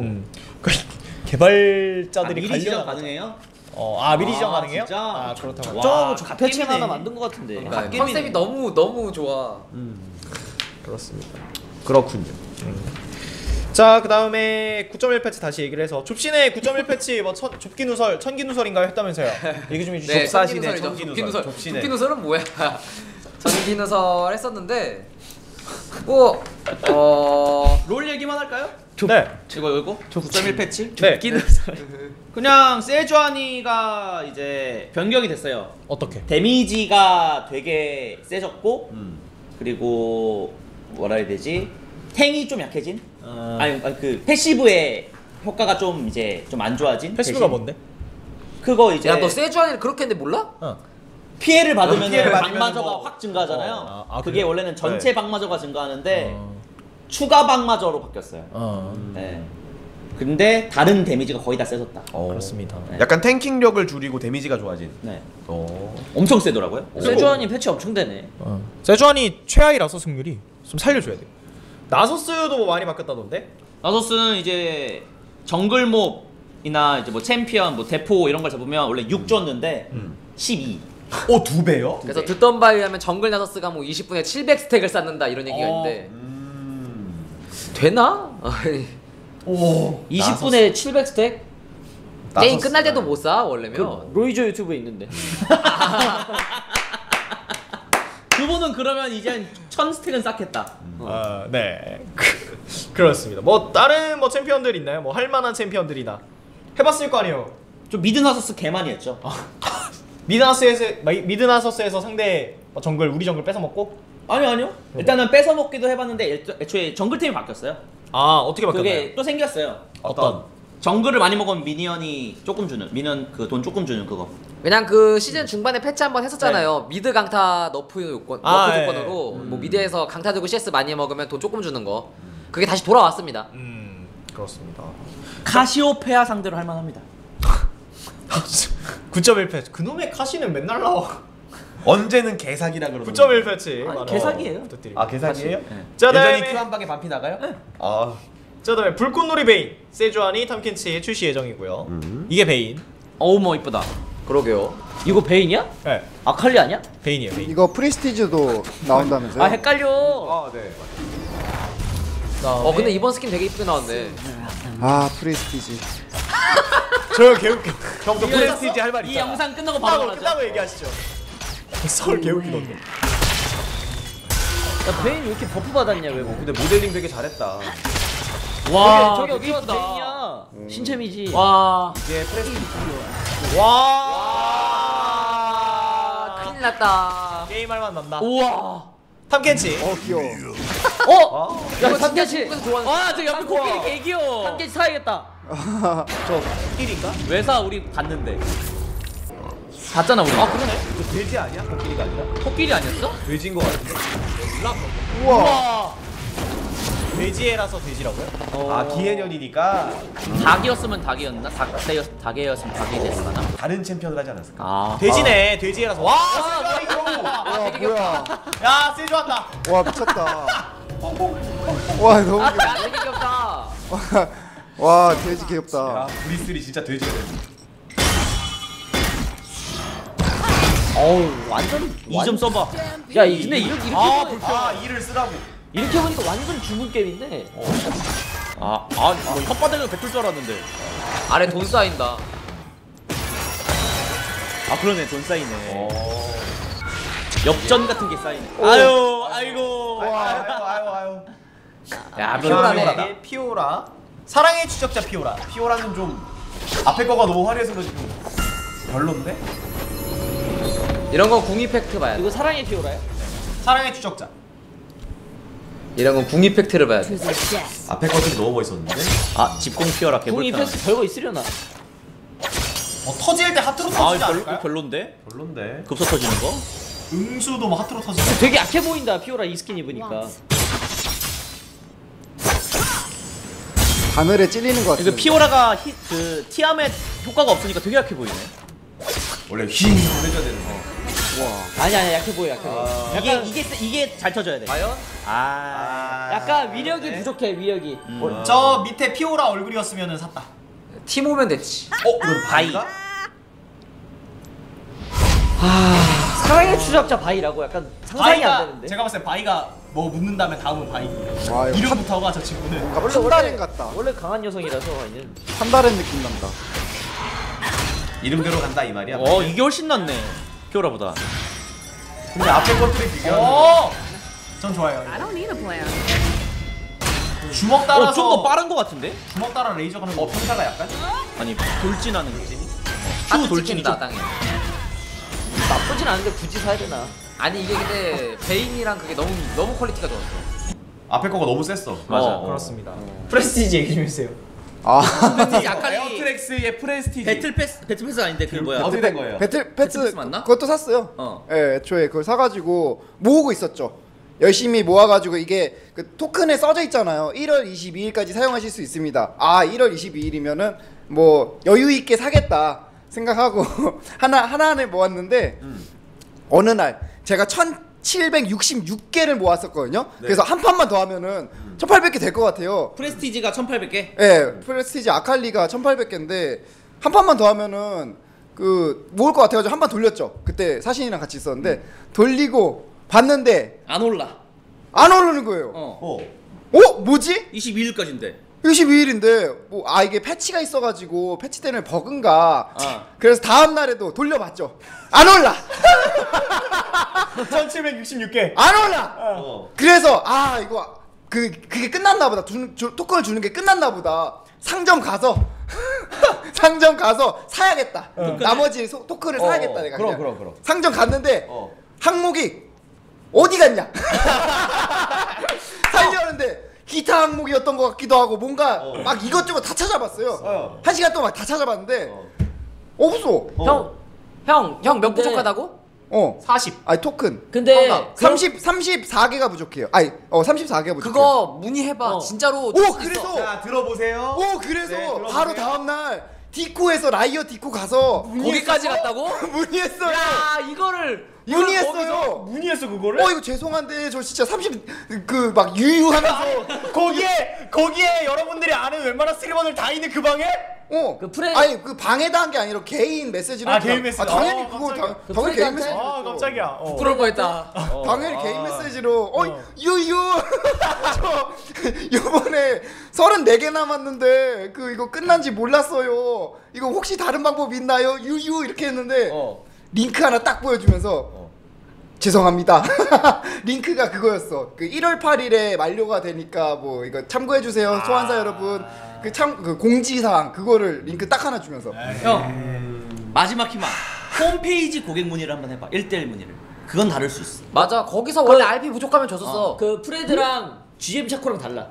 개발자들이 미리 지정 관련 가능해요? 미리 지정 가능해요? 진짜? 아, 그렇다고. 와, 저 갓게임이네. 패치만 하나 만든 것 같은데. 그러니까 갓게임이네. 컨셉이 너무 좋아. 그렇습니다. 그렇군요. 자, 그다음에 9.1 패치 다시 얘기를 해서 좁신의 9.1 패치 뭐 좁기누설, 천기누설인가요 했다면서요. 얘기 좀 해주시죠. 좁사시네, 좁기누설. 좁시네. 좁기누설은 뭐야? 전기누설 했었는데 뭐 롤 얘기만 할까요? 네. 이거 9.1 패치? 네. 그냥 세주아니가 이제 변경이 됐어요. 어떻게? 데미지가 되게 세졌고 그리고 뭐라 해야 되지? 탱이 좀 약해진? 아니 그 패시브의 효과가 좀 이제 좀 안 좋아진? 패시브가 대신? 뭔데? 그거 이제 야, 너 세주안이를 그렇게 했는데 몰라? 피해를 받으면 피해를 받으면 박마저가 뭐- 확 증가하잖아요. 그게 그래요? 원래는 전체 박마저가 증가하는데 추가 박마저로 바뀌었어요. 네. 근데 다른 데미지가 거의 다 세졌다. 그렇습니다. 네. 약간 탱킹력을 줄이고 데미지가 좋아진. 네. 어. 엄청 세더라고요. 세주안이 패치 엄청 되네. 세주안이 최하위라서 승률이 좀 살려줘야 돼. 나소스도 뭐 많이 바뀌었다던데? 나소스는 이제 정글몹이나 이제 뭐 챔피언, 뭐 대포 이런 걸 잡으면 원래 6 줬는데 12. 2배요? 그래서 듣던 바에 의하면 정글 나서스가 뭐 20분에 700스택을 쌓는다 이런 얘기가 있는데 되나? 오. 20분에 700스택? 게임 끝날 때도 못 쌓아 원래면. 로이조 유튜브에 있는데. 그분은 그러면 이제 1000스택은 쌓겠다. 네. 그렇습니다. 뭐 다른 뭐 챔피언들 있나요? 뭐 할만한 챔피언들이나 해봤을 거 아니에요. 좀 미드 나소스 개 많이 했죠. 미드나서스에서 상대 정글 우리 정글 뺏어 먹고? 아니요. 일단은 뺏어 먹기도 해봤는데 애초에 정글템이 바뀌었어요. 아, 어떻게 바뀌었나요? 그게 또 생겼어요. 어떤? 정글을 많이 먹으면 미니언이 조금 주는, 미니언 그 돈 조금 주는 그거. 그냥 그 시즌 중반에 패치 한번 했었잖아요. 미드 강타 너프 요건, 너프 조건으로 뭐 미드에서 강타 들고 CS 많이 먹으면 돈 조금 주는 거. 그게 다시 돌아왔습니다. 그렇습니다. 카시오페아 상대로 할만합니다. 9.1 패치. 그놈의 카시는 맨날 나와. 언제는 개사기라 그러는. 9.1 패치. 아니, 개사기예요. 부탁드립니다. 아, 개사기예요? 네. 자, 여전히 다음에 Q 한 방에 반피 나가요? 아. 자, 다음에 불꽃놀이 베인. 세주아니 탐켄치 출시 예정이고요. 이게 베인. 어우 뭐 이쁘다. 그러게요. 이거 베인이야? 네. 아칼리 아니야? 베인이에요, 베인. 이거 프리스티즈도 나온다면서요? 아 헷갈려. 아, 네. 근데 이번 스킨 되게 이쁘게 나왔네. 아 프리스티지. 저 개웃겨. 형, 저 프레스티지 할 말 이 있잖아. 영상 끝나고 바로 끝나고, 말하죠. 끝나고 얘기하시죠. 서울 개웃기던데. 야 베인 왜 이렇게 버프 받았냐 왜? 근데 모델링 되게 잘했다. 와, 저기 되게 여기 이쁘다. 베인이야. 신체미지. 와, 이게 프레스티지. 와. 큰일 났다. 게임할 맛 난다. 우와. 탐켄치. 귀여워. 야 삼계치. 좋아하는 와, 저 옆에 코끼리 개 귀여워. 삼계치 사야겠다. 저 코끼리인가? 외사 우리 봤는데. 봤잖아 우리. 아 그러네. 저 돼지 아니야? 코끼리가 아니라? 코끼리 아니었어? 돼지인 거 같은데. 우와. 우와. 돼지애라서 돼지라고요? 아, 기해년이니까 닭이었으면 닭이었나? 닭이었으면 닭이 됐을까나? 다른 챔피언을 하지 않았을까? 아. 돼지네. 돼지애라서. 와. 와 뭐야. 야, 세주한다. 와 미쳤다. 와 너무 야, 되게 귀엽다. 귀엽다. 와 돼지 귀엽다. 아, 브리스리 진짜 돼지가 됐네. 어우 완전 2점 써봐. 야 근데 이렇게 아, 이를 쓰라고. 이렇게 보니까 완전 주문 게임인데. 뭐 혓바닥에 뱉을 줄 알았는데. 아래 돈 쌓인다. 아 그러네 돈 쌓이네. 엽전 같은 게 쌓이네. 아유, 아이고. 아유. 야, 피오라네. 피오라. 사랑의 추적자 피오라. 피오라는 좀 앞에 거가 너무 화려해서 그런지 좀 별론데? 이런 건 궁 이펙트 봐야 돼. 이거 사랑의 피오라요? 사랑의 추적자. 이런 건 궁 이펙트를 봐야 돼. 앞에 것들이 너무 멋있었는데? 아, 집공 피어라 궁이 개불편. 패스 별거 있으려나? 터질 때 하트로 아, 터지지 않을까요? 별론데? 별론데? 급소 터지는 거? 응수도 뭐 하트로 터지지. 되게 약해 보인다 피오라 이 스킨 입으니까. 바늘에 찔리는 것 같은데. 이거 피오라가 그 티아멧 효과가 없으니까 되게 약해 보이네. 원래 휘 보내줘야 되는 거. 아니야 약해 보여 약해 보여. 약간 이게 잘 터져야 돼. 과연? 약간 위력이 부족해 위력이. 저 밑에 피오라 얼굴이었으면 샀다. 팀 오면 됐지. 이건 바이가? 사랑의 추적자 바이라고 약간 상상이 안 되는데. 제가 봤을 때 바이가 뭐 묻는 다음에 다음은 바이. 와, 이거 이름부터가 저 친구는. 뭔가 판다른 같다. 원래 강한 여성이라서 얘는. 판다른 느낌 난다. 이름대로 간다 이 말이야. 이게 훨씬 낫네. 피오라보다. 근데 앞에 것들이 비교하면 전 좋아요. I don't need a plan. 주먹 따라서 좀 더 빠른 거 같은데? 주먹 따라 레이저 가는 거. 평타가 약간? 아니, 돌진하는 느낌이? 하트 돌진이 찍힌다 좀 땅에. 나쁘진 않은데 굳이 사야 되나? 아니 이게 근데 베인이랑 그게 너무 퀄리티가 좋았어. 앞에 거가 너무 셌어. 맞아. 그렇습니다. 프레스티지 얘기 좀 해주세요. 프레스티지 아칼리 에어트렉스의 프레스티지. 배틀패스 아닌데 그 뭐야? 어떻게 된 거예요? 배틀 패스 패스 맞나? 그것도 샀어요. 예, 애초에 그걸 사가지고 모으고 있었죠. 열심히 모아가지고 이게 그 토큰에 써져 있잖아요. 1월 22일까지 사용하실 수 있습니다. 1월 22일이면은 뭐 여유 있게 사겠다 생각하고 하나를 모았는데 어느 날 제가 1766개를 모았었거든요. 그래서 한 판만 더 하면은 1800개 될 것 같아요. 프레스티지가 1800개? 예, 프레스티지 아칼리가 1800개인데 한 판만 더 하면은 그 모을 것 같아가지고 한 판 돌렸죠. 그때 사신이랑 같이 있었는데 돌리고 봤는데 안 올라. 안 오르는 거예요. 뭐지? 22일까지인데. 22일인데 뭐 이게 패치가 있어가지고 패치 때문에 버그인가. 그래서 다음 날에도 돌려봤죠. 안 올라. 1766개. 안 올라. 그래서 이거 그게 끝났나 보다. 토큰을 주는 게 끝났나 보다. 상점 가서 사야겠다. 나머지 토큰을 사야겠다 내가. 그럼. 상점 갔는데 항목이 어디 갔냐? 살려는데 기타 항목이었던 것 같기도 하고 뭔가 막 이것저것 다 찾아봤어요. 1시간 동안 다 찾아봤는데 없어. 형 몇 부족하다고? 40. 아니 토큰. 근데 34개가 부족해요. 34개가 부족해요. 그거 문의해봐. 진짜로. 그래서 자 들어보세요. 그래서 네, 바로 다음 날 디코에서 라이어 디코 가서 거기까지 갔다고? 문의했어요. 야 이거를 문의했어요. 문의했어 그거를? 이거 죄송한데 저 진짜 30 그 막 유유하면서 거기에 여러분들이 아는 웬만한 스트리머들 다 있는 그 방에? 아니 그 방에다 한 게 아니라 개인 메시지로 개인 메시지. 당연히 그거 당연히 개인 메시지. 깜짝이야. 부끄러울 뻔했다. 당연히 개인 메시지로 유유 저 이번에 34개 남았는데 이거 끝난지 몰랐어요. 이거 혹시 다른 방법 있나요? 유유 이렇게 했는데 링크 하나 딱 보여주면서 죄송합니다. 링크가 그거였어. 그 1월 8일에 만료가 되니까 뭐 이거 참고해 주세요. 소환사 여러분. 그 공지사항 그거를 링크 딱 하나 주면서. 형 마지막 희망. 홈페이지 고객 문의를 한번 해봐. 1대1 문의를. 그건 다를 수 있어. 맞아. 거기서 원래 RP 부족하면 줬었어. 그 프레드랑 GM 샤코랑 달라.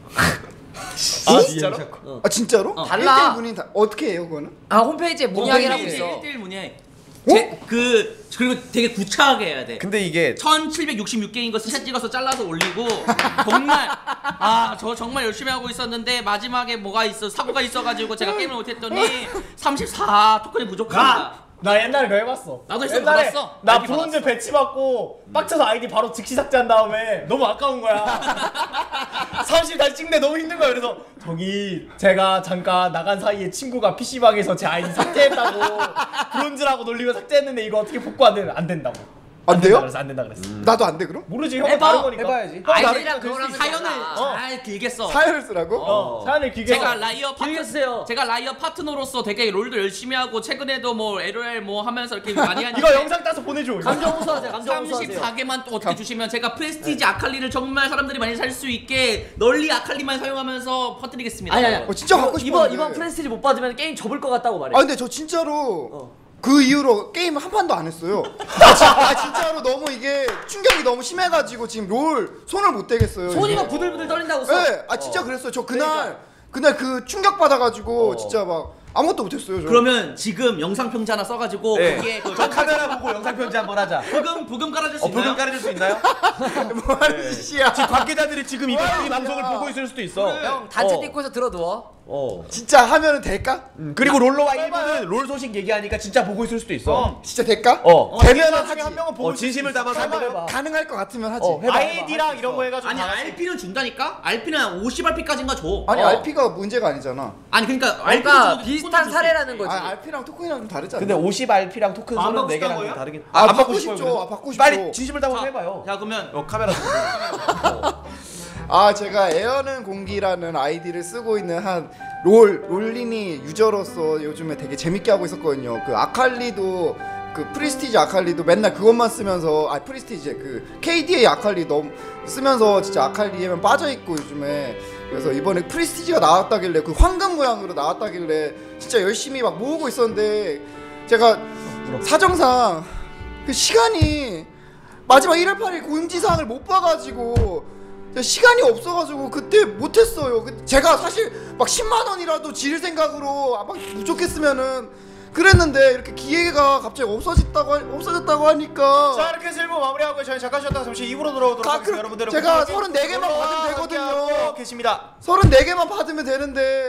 진짜로? 진짜로? 달라. 1대1 문의 어떻게 해요 그거는? 홈페이지에 문의하기라고 있어. 1대1 문의해. 그리고 되게 구차하게 해야 돼. 근데 이게 1766개인 거 스샷 찍어서 잘라서 올리고 정말 저 정말 열심히 하고 있었는데 마지막에 뭐가 있어 사고가 있어가지고 제가 게임을 못했더니 34 토큰이 부족합니다. 나 옛날에 그거 해봤어. 나도 했어. 옛날에 받았어. 나 아이디 브론즈 받았어. 배치 받고 빡쳐서 아이디 바로 즉시 삭제한 다음에 너무 아까운 거야. 30 다시 찍는데 너무 힘든 거야. 그래서 저기 제가 잠깐 나간 사이에 친구가 PC방에서 제 아이디 삭제했다고 브론즈라고 놀리면 삭제했는데 이거 어떻게 복구 안 된다고. 안 돼요? 안 된다 그랬어. 나도 안 돼 그럼? 모르지 형은 해봐. 다른 거니까. 해봐야지. 아이들이랑 그거랑 사연을 잘 길게 써. 사연을 쓰라고? 사연을 길게 제가 써. 라이어 길게 파트 쓰세요. 제가 라이어 파트너로서 되게 롤도 열심히 하고 최근에도 뭐 LOL 뭐 하면서 이렇게 많이 하는데 이거 영상 따서 보내줘. 감정 호소하세요. 감정 호소하세요. 34개만 또 어떻게 주시면 제가 프레스티지 아칼리를 정말 사람들이 많이 살 수 있게 널리 아칼리만 사용하면서 퍼뜨리겠습니다. 아니. 진짜 갖고 싶었는데. 이번 프레스티지 못 받으면 게임 접을 것 같다고 말해. 아 근데 저 진짜로 그 이후로 게임 한 판도 안 했어요. 진짜로 너무 이게 충격이 너무 심해가지고 지금 롤 손을 못 대겠어요. 손이 이게. 막 부들부들 떨린다고 써. 네, 진짜 그랬어요. 저 그날 그 충격 받아가지고 진짜 막 아무것도 못했어요. 저. 그러면 지금 영상 편지 하나 써가지고 네. 거기에 그 저 카메라 보고 영상 편지 한번 하자. 부금 깔아줄 수 있나요? 부금 깔아줄 수 있나요? 뭐 하는 짓이야. 지금 관계자들이 지금 이 방송을 보고 있을 수도 있어. 형 단체 디코에서 들어두어. 진짜 하면은 될까? 그리고 롤러와 1부는 롤 소식 얘기하니까 진짜 보고 있을 수도 있어. 진짜 될까? 되면은 중에 한 명은 보고 진심을 담아서 한번 해봐. 가능할 것 같으면 하지. 아이디랑 이런 거 해가지고 아니 다 같이. RP는 준다니까? RP는 50RP까지인가 줘. 아니 RP가 문제가 아니잖아. 아니 그러니까 그러니까 비슷한 사례라는 거지. RP랑 토큰이랑 좀 다르지 않나? 근데 50RP랑 토큰 안 수는 받고 4개랑 싶다고요? 좀 다르긴. 받고 받고 싶죠. 싶어요, 받고 싶죠. 빨리 진심을 담아서 해봐요. 자 그러면 카메라. 제가 에어는 공기라는 아이디를 쓰고 있는 한 롤리니 유저로서 요즘에 되게 재밌게 하고 있었거든요. 그 아칼리도 그 프리스티지 아칼리도 맨날 그것만 쓰면서 프리스티지 그 KDA 아칼리 너무 쓰면서 진짜 아칼리에만 빠져 있고 요즘에. 그래서 이번에 프리스티지가 나왔다길래 그 황금 모양으로 나왔다길래 진짜 열심히 막 모으고 있었는데 제가 사정상 그 시간이 마지막 1월 8일 공지사항을 못 봐가지고 시간이 없어가지고 그때 못했어요. 제가 사실 막 10만 원이라도 지를 생각으로 막 부족했으면은 그랬는데 이렇게 기회가 갑자기 없어졌다고 하니까. 자 이렇게 슬보 마무리하고 저희 잠깐 쉬었다가 잠시 입으로 돌아오도록 하겠습니다. 여러분들 제가 34개만 받으면 되거든요. 계십니다. 34개만 받으면 되는데